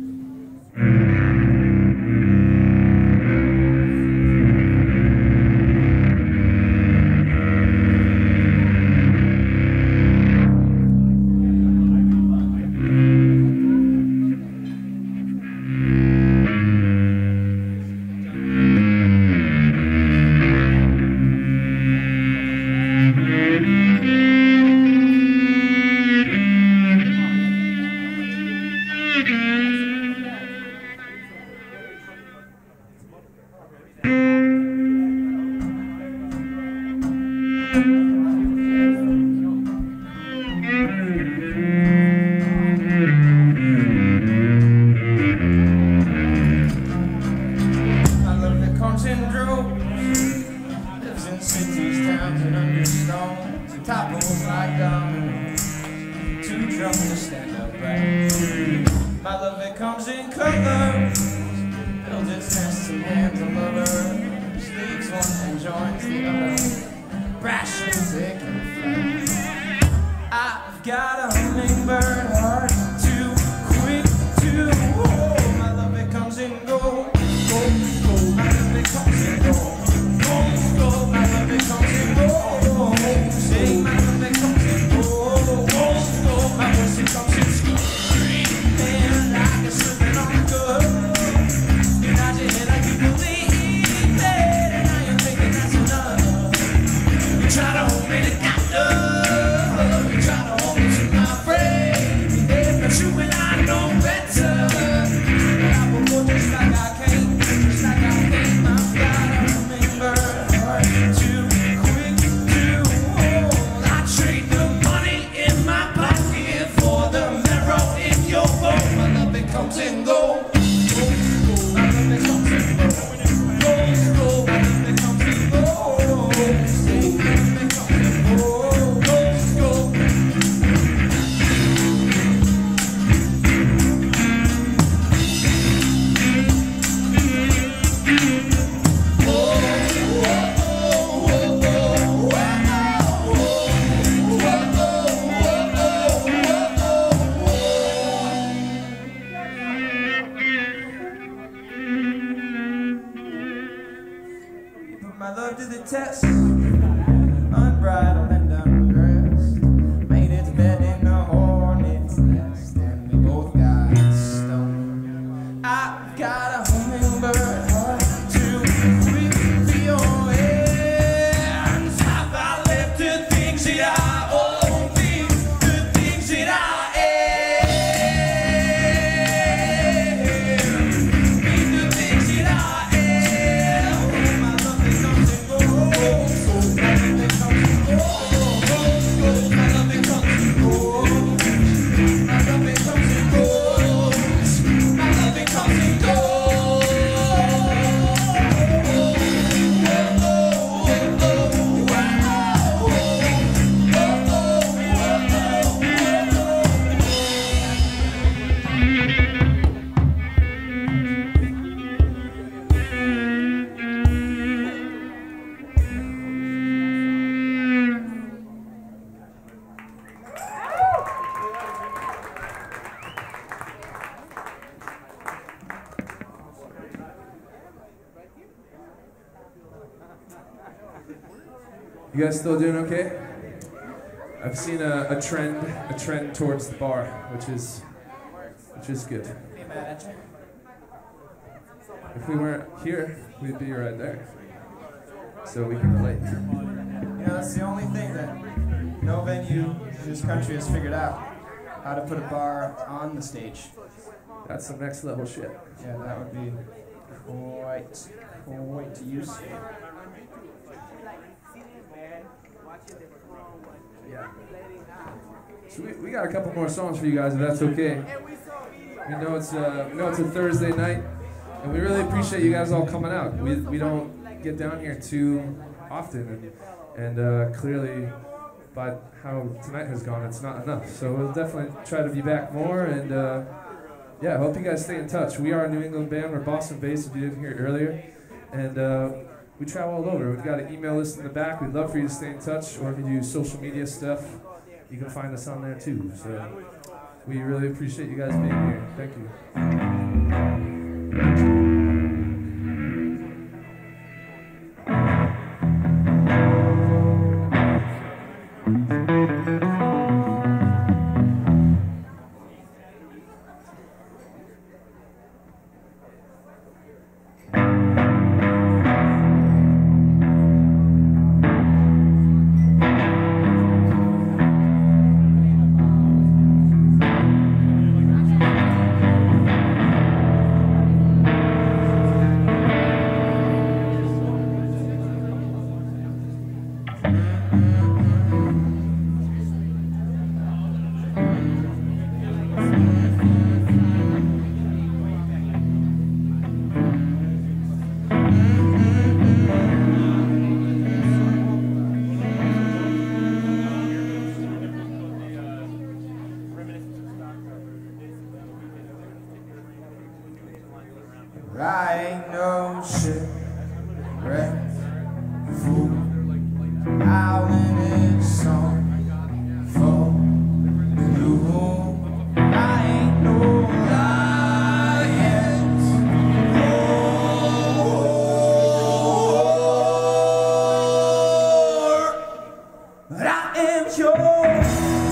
Speaker 3: topples like dominoes, too drunk to stand upright. My love, it comes in colors, builds its nest in hands of lovers, leaves one and joins the other, brash and taking flight. I've got a hummingbird heart, too quick to hold. My love, it comes in gold, gold, gold. My love, it comes in gold, gold, gold. My love, it comes in gold. Say, my love, it comes in gold, gold, gold. My voice, it comes in screaming like it's slipping on the good. You nod your head like you believe it, and I am thinking that's enough. You try to hold me together, you try to hold me to my brain, but you and I know better. But I will go just like I came, just like I came. I've got a hummingbird heart, too quick to hold. I trade the money in my pocket for the marrow in your bone. My love, it comes in gold, gold, gold. My love, it comes in gold, gold, gold. My love, it comes in gold, gold. My love, it comes in gold, gold, gold. You put my love to the test, unbridled and undressed, made its bed in a hornet's nest, and we both got stoned. I've got a hummingbird heart, too quick for your hands. Have I left the things that I own, things, the things that I am, mean the things that I am. My love, it comes in gold, gold. My love, it comes in gold, gold, gold. My love, it comes in gold. My love, it comes in gold. My love, it comes in gold.
Speaker 4: You guys still doing okay? I've seen a, a trend, a trend towards the bar, which is, which is good.
Speaker 3: Ain't mad at you.
Speaker 4: If we weren't here, we'd be right there, so we can relate.
Speaker 3: You know, that's the only thing that no venue in this country has figured out, how to put a bar on the stage.
Speaker 4: That's some next level shit.
Speaker 3: Yeah, that would be quite, quite useful.
Speaker 4: Yeah. So we, we got a couple more songs for you guys, if that's okay. We know it's a, we know it's a Thursday night, and we really appreciate you guys all coming out. We we don't get down here too often, and, and uh, clearly, by how tonight has gone, it's not enough. So we'll definitely try to be back more, and uh, yeah, I hope you guys stay in touch. We are a New England band. We're Boston based, if you didn't hear it earlier, and uh, we travel all over. We've got an email list in the back. We'd love for you to stay in touch, or if you do social media stuff, you can find us on there too. So we really appreciate you guys being here. Thank you.
Speaker 3: no shipwreck fool howling his song for you. I ain't no lion, but I am yours.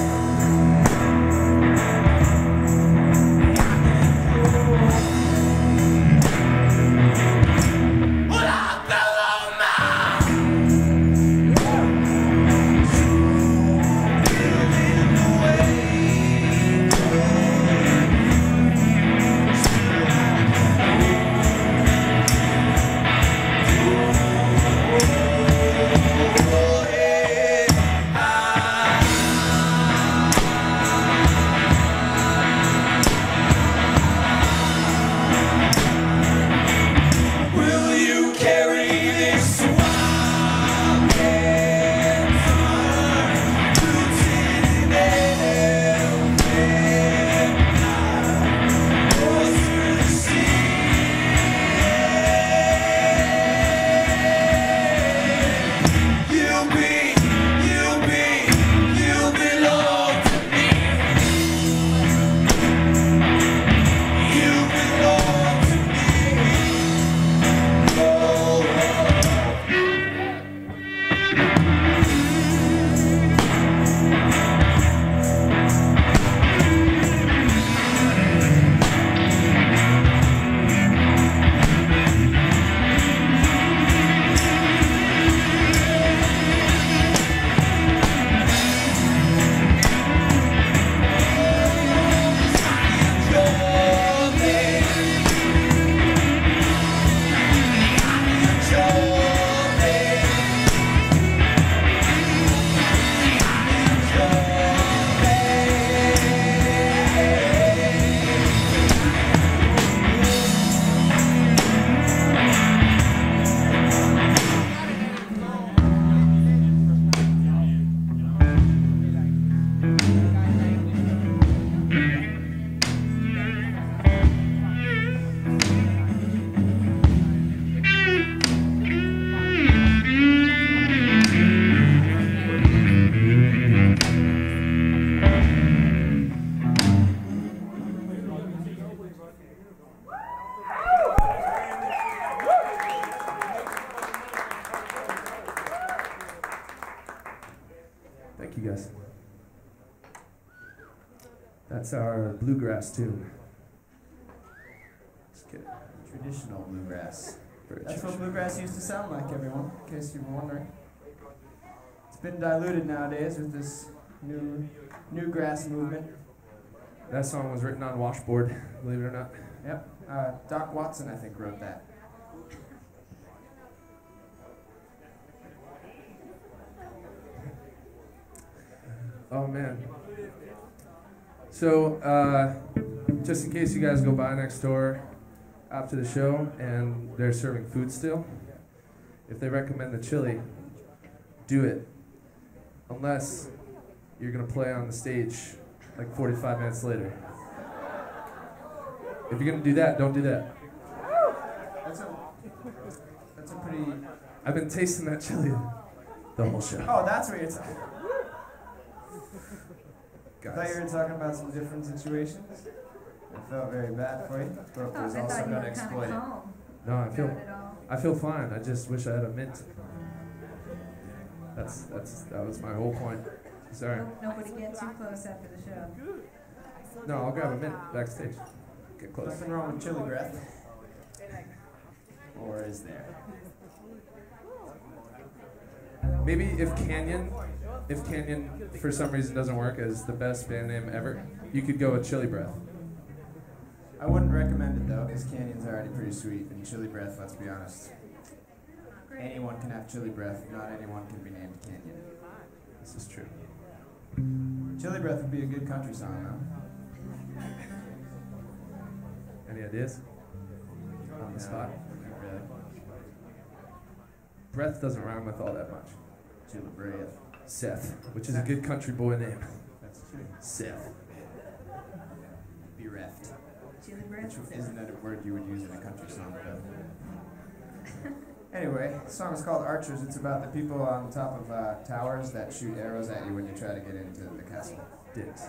Speaker 4: Thank you guys. That's our bluegrass tune. Just kidding.
Speaker 3: Traditional bluegrass.
Speaker 4: Very
Speaker 3: That's what
Speaker 4: traditional.
Speaker 3: bluegrass used to sound like, everyone, in case you were wondering. It's been diluted nowadays with this new new grass movement.
Speaker 4: That song was written on washboard, believe it or not.
Speaker 3: Yep. Uh, Doc Watson, I think, wrote that.
Speaker 4: Oh man. So, uh, just in case you guys go by next door after the show and they're serving food still, if they recommend the chili, do it. Unless you're gonna play on the stage like forty-five minutes later. If you're gonna do that, don't do that.
Speaker 3: That's a that's a pretty.
Speaker 4: I've been tasting that chili the whole show.
Speaker 3: Oh, that's what you're talking. I thought you
Speaker 4: Guys.
Speaker 3: were talking about some different situations. I felt very bad for you, but
Speaker 5: Oh,
Speaker 3: was
Speaker 5: I
Speaker 3: also
Speaker 5: thought you
Speaker 3: not
Speaker 5: were kind of
Speaker 3: exploited.
Speaker 5: calm
Speaker 4: No, I feel
Speaker 5: about it all.
Speaker 4: I feel fine. I just wish I had a mint. That's that's that was my whole point. Sorry.
Speaker 5: No- Nobody get too close after the show.
Speaker 4: No, I'll grab a mint backstage. Get close.
Speaker 3: Nothing wrong with chili breath. Or is there?
Speaker 4: Maybe if Canyon, if Canyon for some reason doesn't work as the best band name ever, you could go with Chili Breath.
Speaker 3: I wouldn't recommend it though, because Canyon's already pretty sweet, and chili breath, let's be honest. Anyone can have chili breath, not anyone can be named Canyon.
Speaker 4: This is true.
Speaker 3: Chili breath would be a good country song though.
Speaker 4: Any ideas? On the spot?
Speaker 3: Not really.
Speaker 4: Breath doesn't rhyme with all that much.
Speaker 3: Chili breath.
Speaker 4: Seth, which is a good country boy name.
Speaker 3: That's true.
Speaker 4: Seth.
Speaker 3: Bereft.
Speaker 5: Chili
Speaker 3: Which
Speaker 5: breath?
Speaker 3: isn't that a word you would use in a country song though? Anyway, the song is called Archers. It's about the people on top of uh, towers that shoot arrows at you when you try to get into the castle.
Speaker 4: Dicks.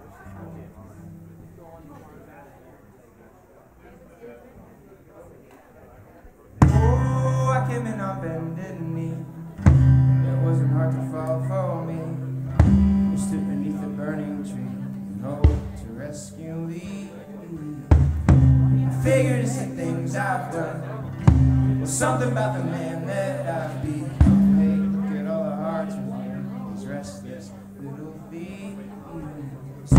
Speaker 3: Oh, I came in on bended knee. It wasn't hard to fall for me. We stood beneath a burning tree in hope to rescue thee. I figured it's the things I've done. Well, something about the man that I be. Hey, look at all the hearts within these restless little thieves. Oh,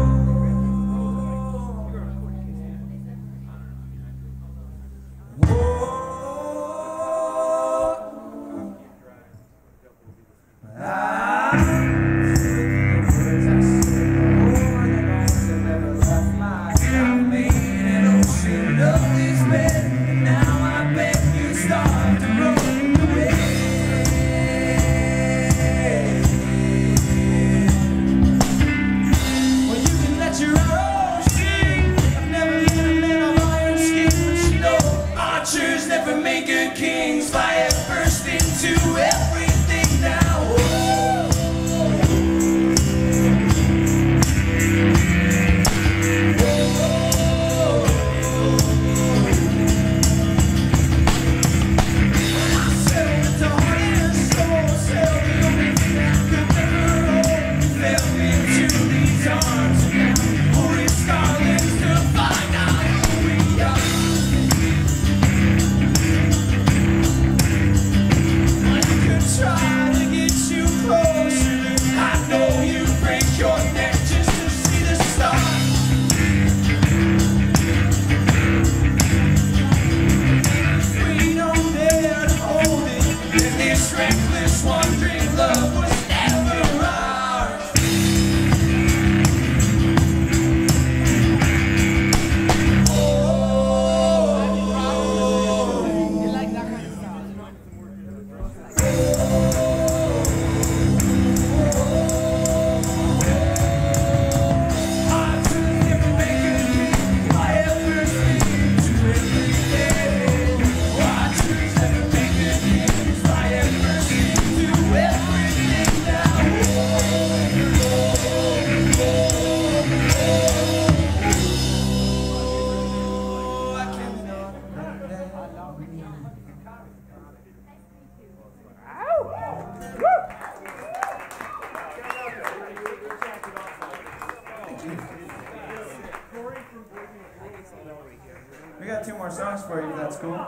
Speaker 3: we got two more songs for you, if that's cool.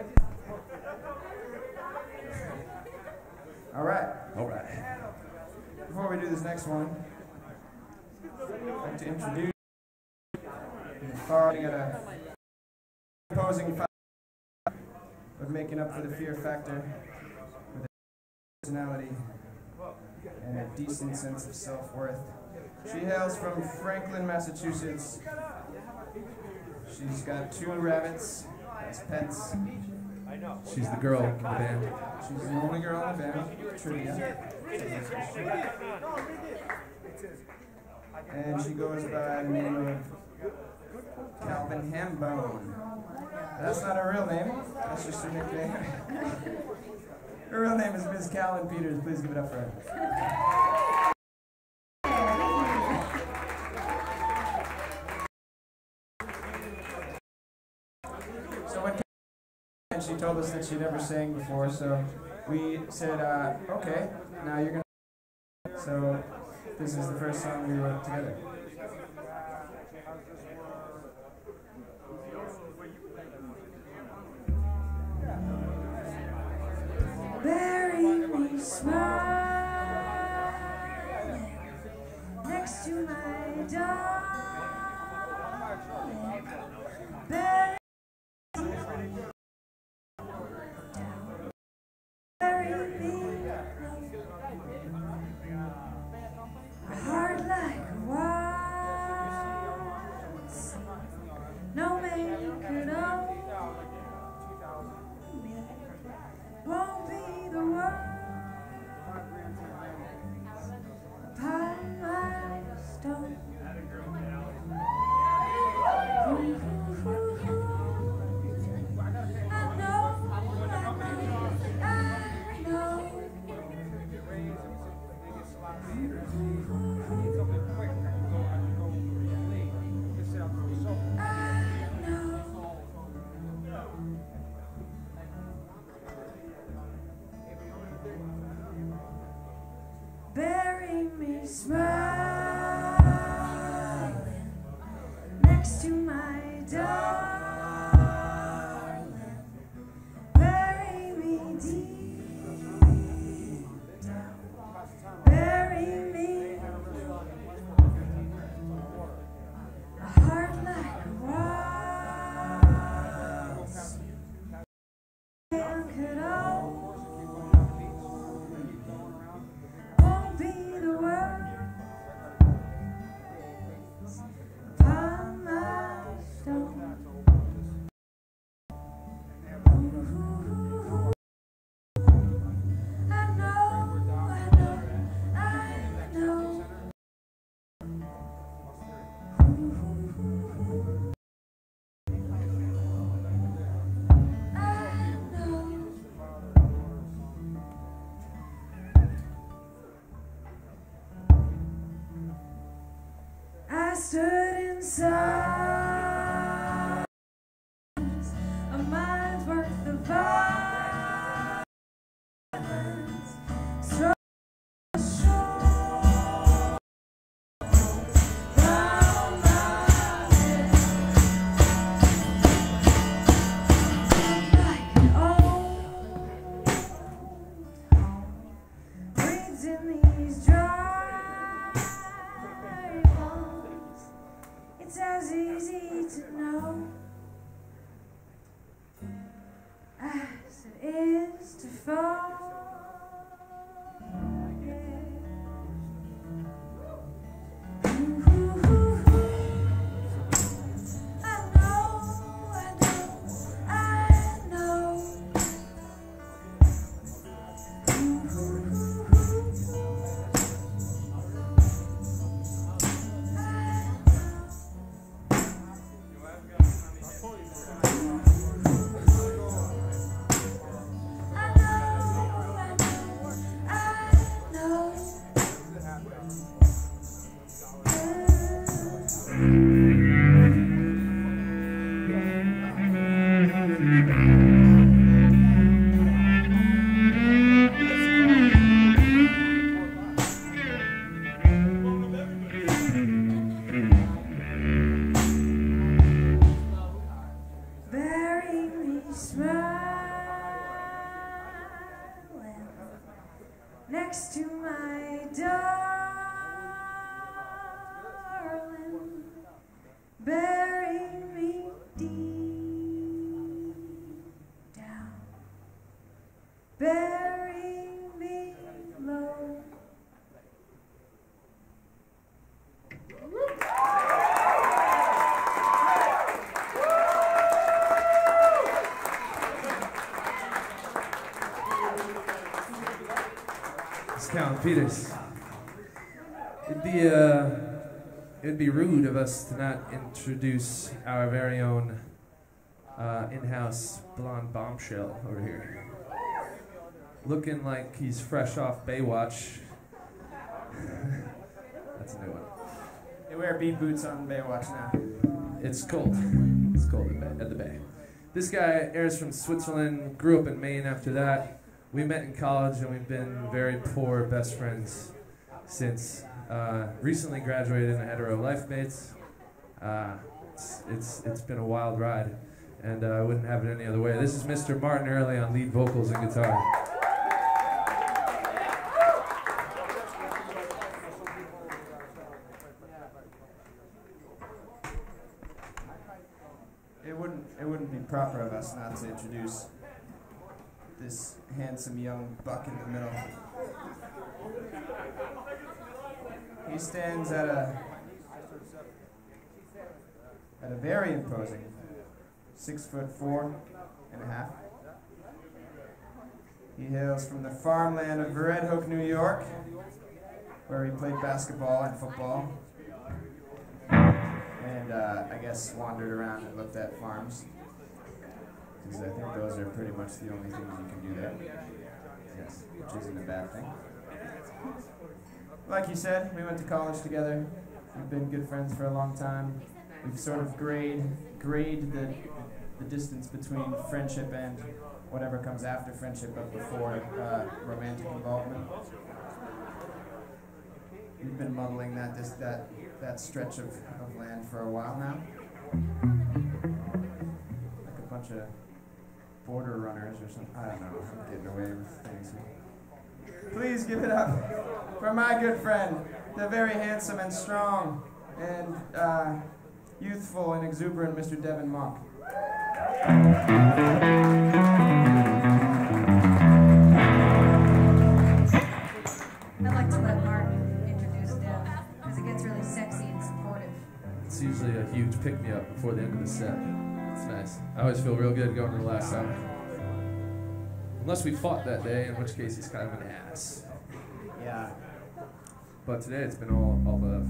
Speaker 3: All right.
Speaker 4: All right.
Speaker 3: Before we do this next one, I'd like to introduce Farring at a opposing fight of making up for the fear factor with a personality and a decent sense of self-worth. She hails from Franklin, Massachusetts. She's got two rabbits as pets.
Speaker 4: She's the girl in the band.
Speaker 3: She's the only girl in the band. Trivia. And she goes by the name of Calvin Hambone. That's not her real name. That's just her nickname. Her real name is Miss Calvin Peters. Please give it up for her. So when and she told us that she'd never sang before, so we said, uh, okay, now you're gonna. So this is the first song we wrote together.
Speaker 2: Bury me smiling next to my darling. Bury Bury me, a heart like wax. No man could own me. Won't be the one me smiling next to my darling. Bury me deep down. Bury me. A heart like a waltz. Could all won't be the words upon my stone. Ooh, I know, I know, I know. Ooh, I know. I stood inside a mind's worth of violence, struck ashore round my head like an old home breathes in these dry bones. It's as easy to know as it is to fall. I know, I know, I know. Bury me smiling next to my darling. Bury me deep down. Bury me low.
Speaker 4: Count Peters. It'd be uh, it'd be rude of us to not introduce our very own uh, in-house blonde bombshell over here, looking like he's fresh off Baywatch. That's a new one.
Speaker 3: They wear bean boots on Baywatch now.
Speaker 4: It's cold. It's cold at, bay, at the Bay. This guy airs from Switzerland. Grew up in Maine. After that. We met in college and we've been very poor best friends since. Uh, recently graduated in hetero life mates. Uh, it's, it's, it's been a wild ride and uh, I wouldn't have it any other way. This is Mister Martin Early on lead vocals and guitar.
Speaker 3: It wouldn't, it wouldn't be proper of us not to introduce this handsome young buck in the middle. He stands at a at a very imposing six foot four and a half. He hails from the farmland of Red Hook, New York, where he played basketball and football, and uh, I guess wandered around and looked at farms. Because I think those are pretty much the only things you can do there. Yes, which isn't a bad thing. Like you said, we went to college together. We've been good friends for a long time. We've sort of grade, grade the, the distance between friendship and whatever comes after friendship, but before uh, romantic involvement. we've been muddling that this that that stretch of, of land for a while now. Like a bunch of border runners or something. I don't know. I'm getting away with things. Please give it up for my good friend, the very handsome and strong and uh, youthful and exuberant Mister Devin Monk.
Speaker 5: I'd like to let Mark introduce Dev, because it gets really sexy and supportive.
Speaker 4: It's usually a huge pick-me-up before the end of the set. It's nice. I always feel real good going to the last hour. Unless we fought that day, in which case he's kind of an ass.
Speaker 3: Yeah.
Speaker 4: But today it's been all, all love.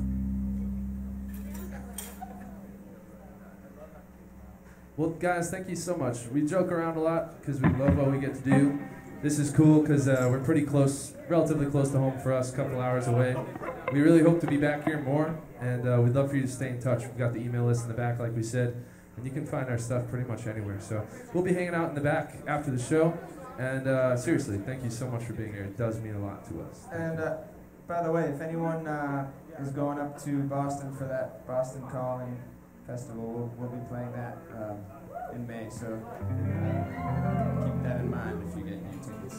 Speaker 4: Well, guys, thank you so much. We joke around a lot because we love what we get to do. This is cool because uh, we're pretty close, relatively close to home for us, a couple hours away. We really hope to be back here more, and uh, we'd love for you to stay in touch. We've got the email list in the back, like we said, and you can find our stuff pretty much anywhere. So we'll be hanging out in the back after the show. And uh, seriously, thank you so much for being here. It does mean a lot to us.
Speaker 3: And uh, by the way, if anyone uh, is going up to Boston for that Boston Calling Festival, we'll, we'll be playing that um, in May. So uh, keep that in mind if you get your tickets.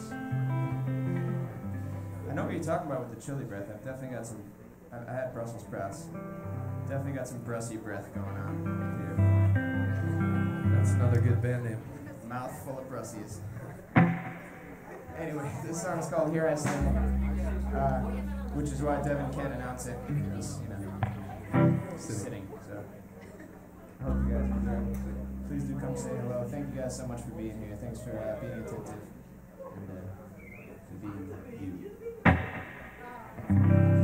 Speaker 3: I know what you're talking about with the chili breath. I've definitely got some. I, I had Brussels sprouts. Definitely got some Brussy breath going on here.
Speaker 4: That's another good band name.
Speaker 3: Mouth full of Brussies. Anyway, this song is called Here I Stand, uh, which is why Devin can't announce it, because, you know, sitting, so I hope you guys enjoy it. Please do come say hello. Thank you guys so much for being here. Thanks for uh, being attentive and uh, for being you.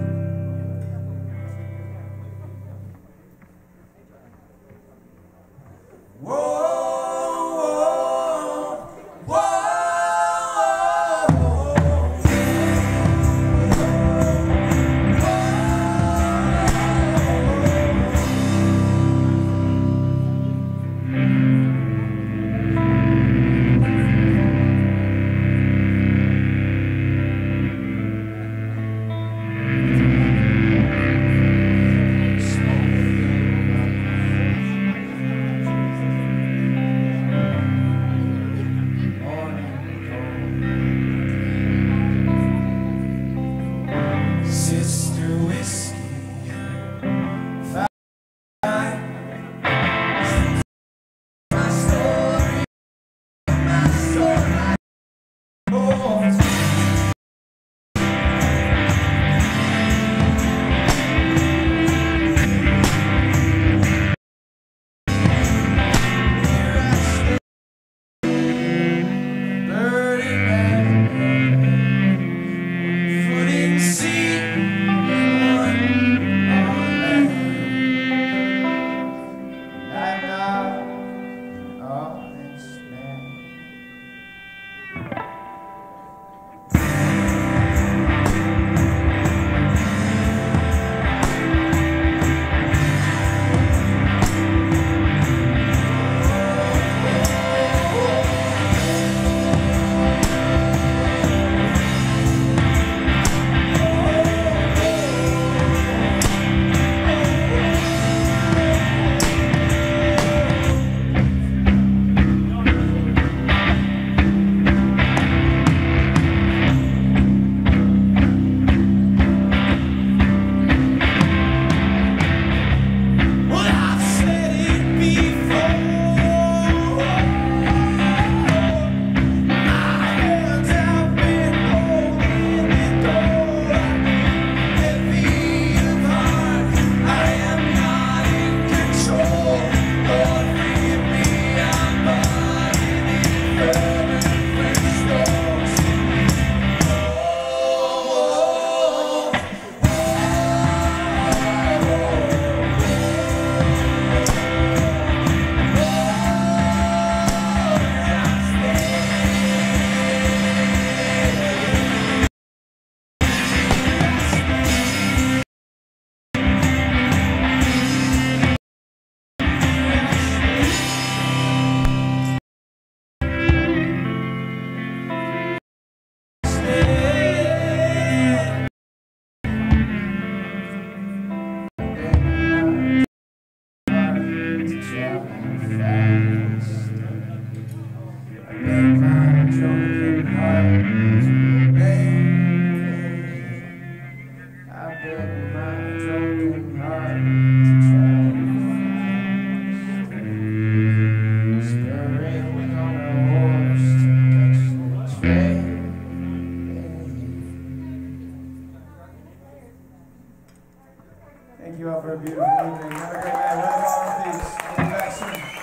Speaker 3: my broken heart to travel fast. Spurring on a horse to catch the train. Thank you all for a beautiful evening. Have a great night. We're the Ballroom Thieves. We'll be back soon.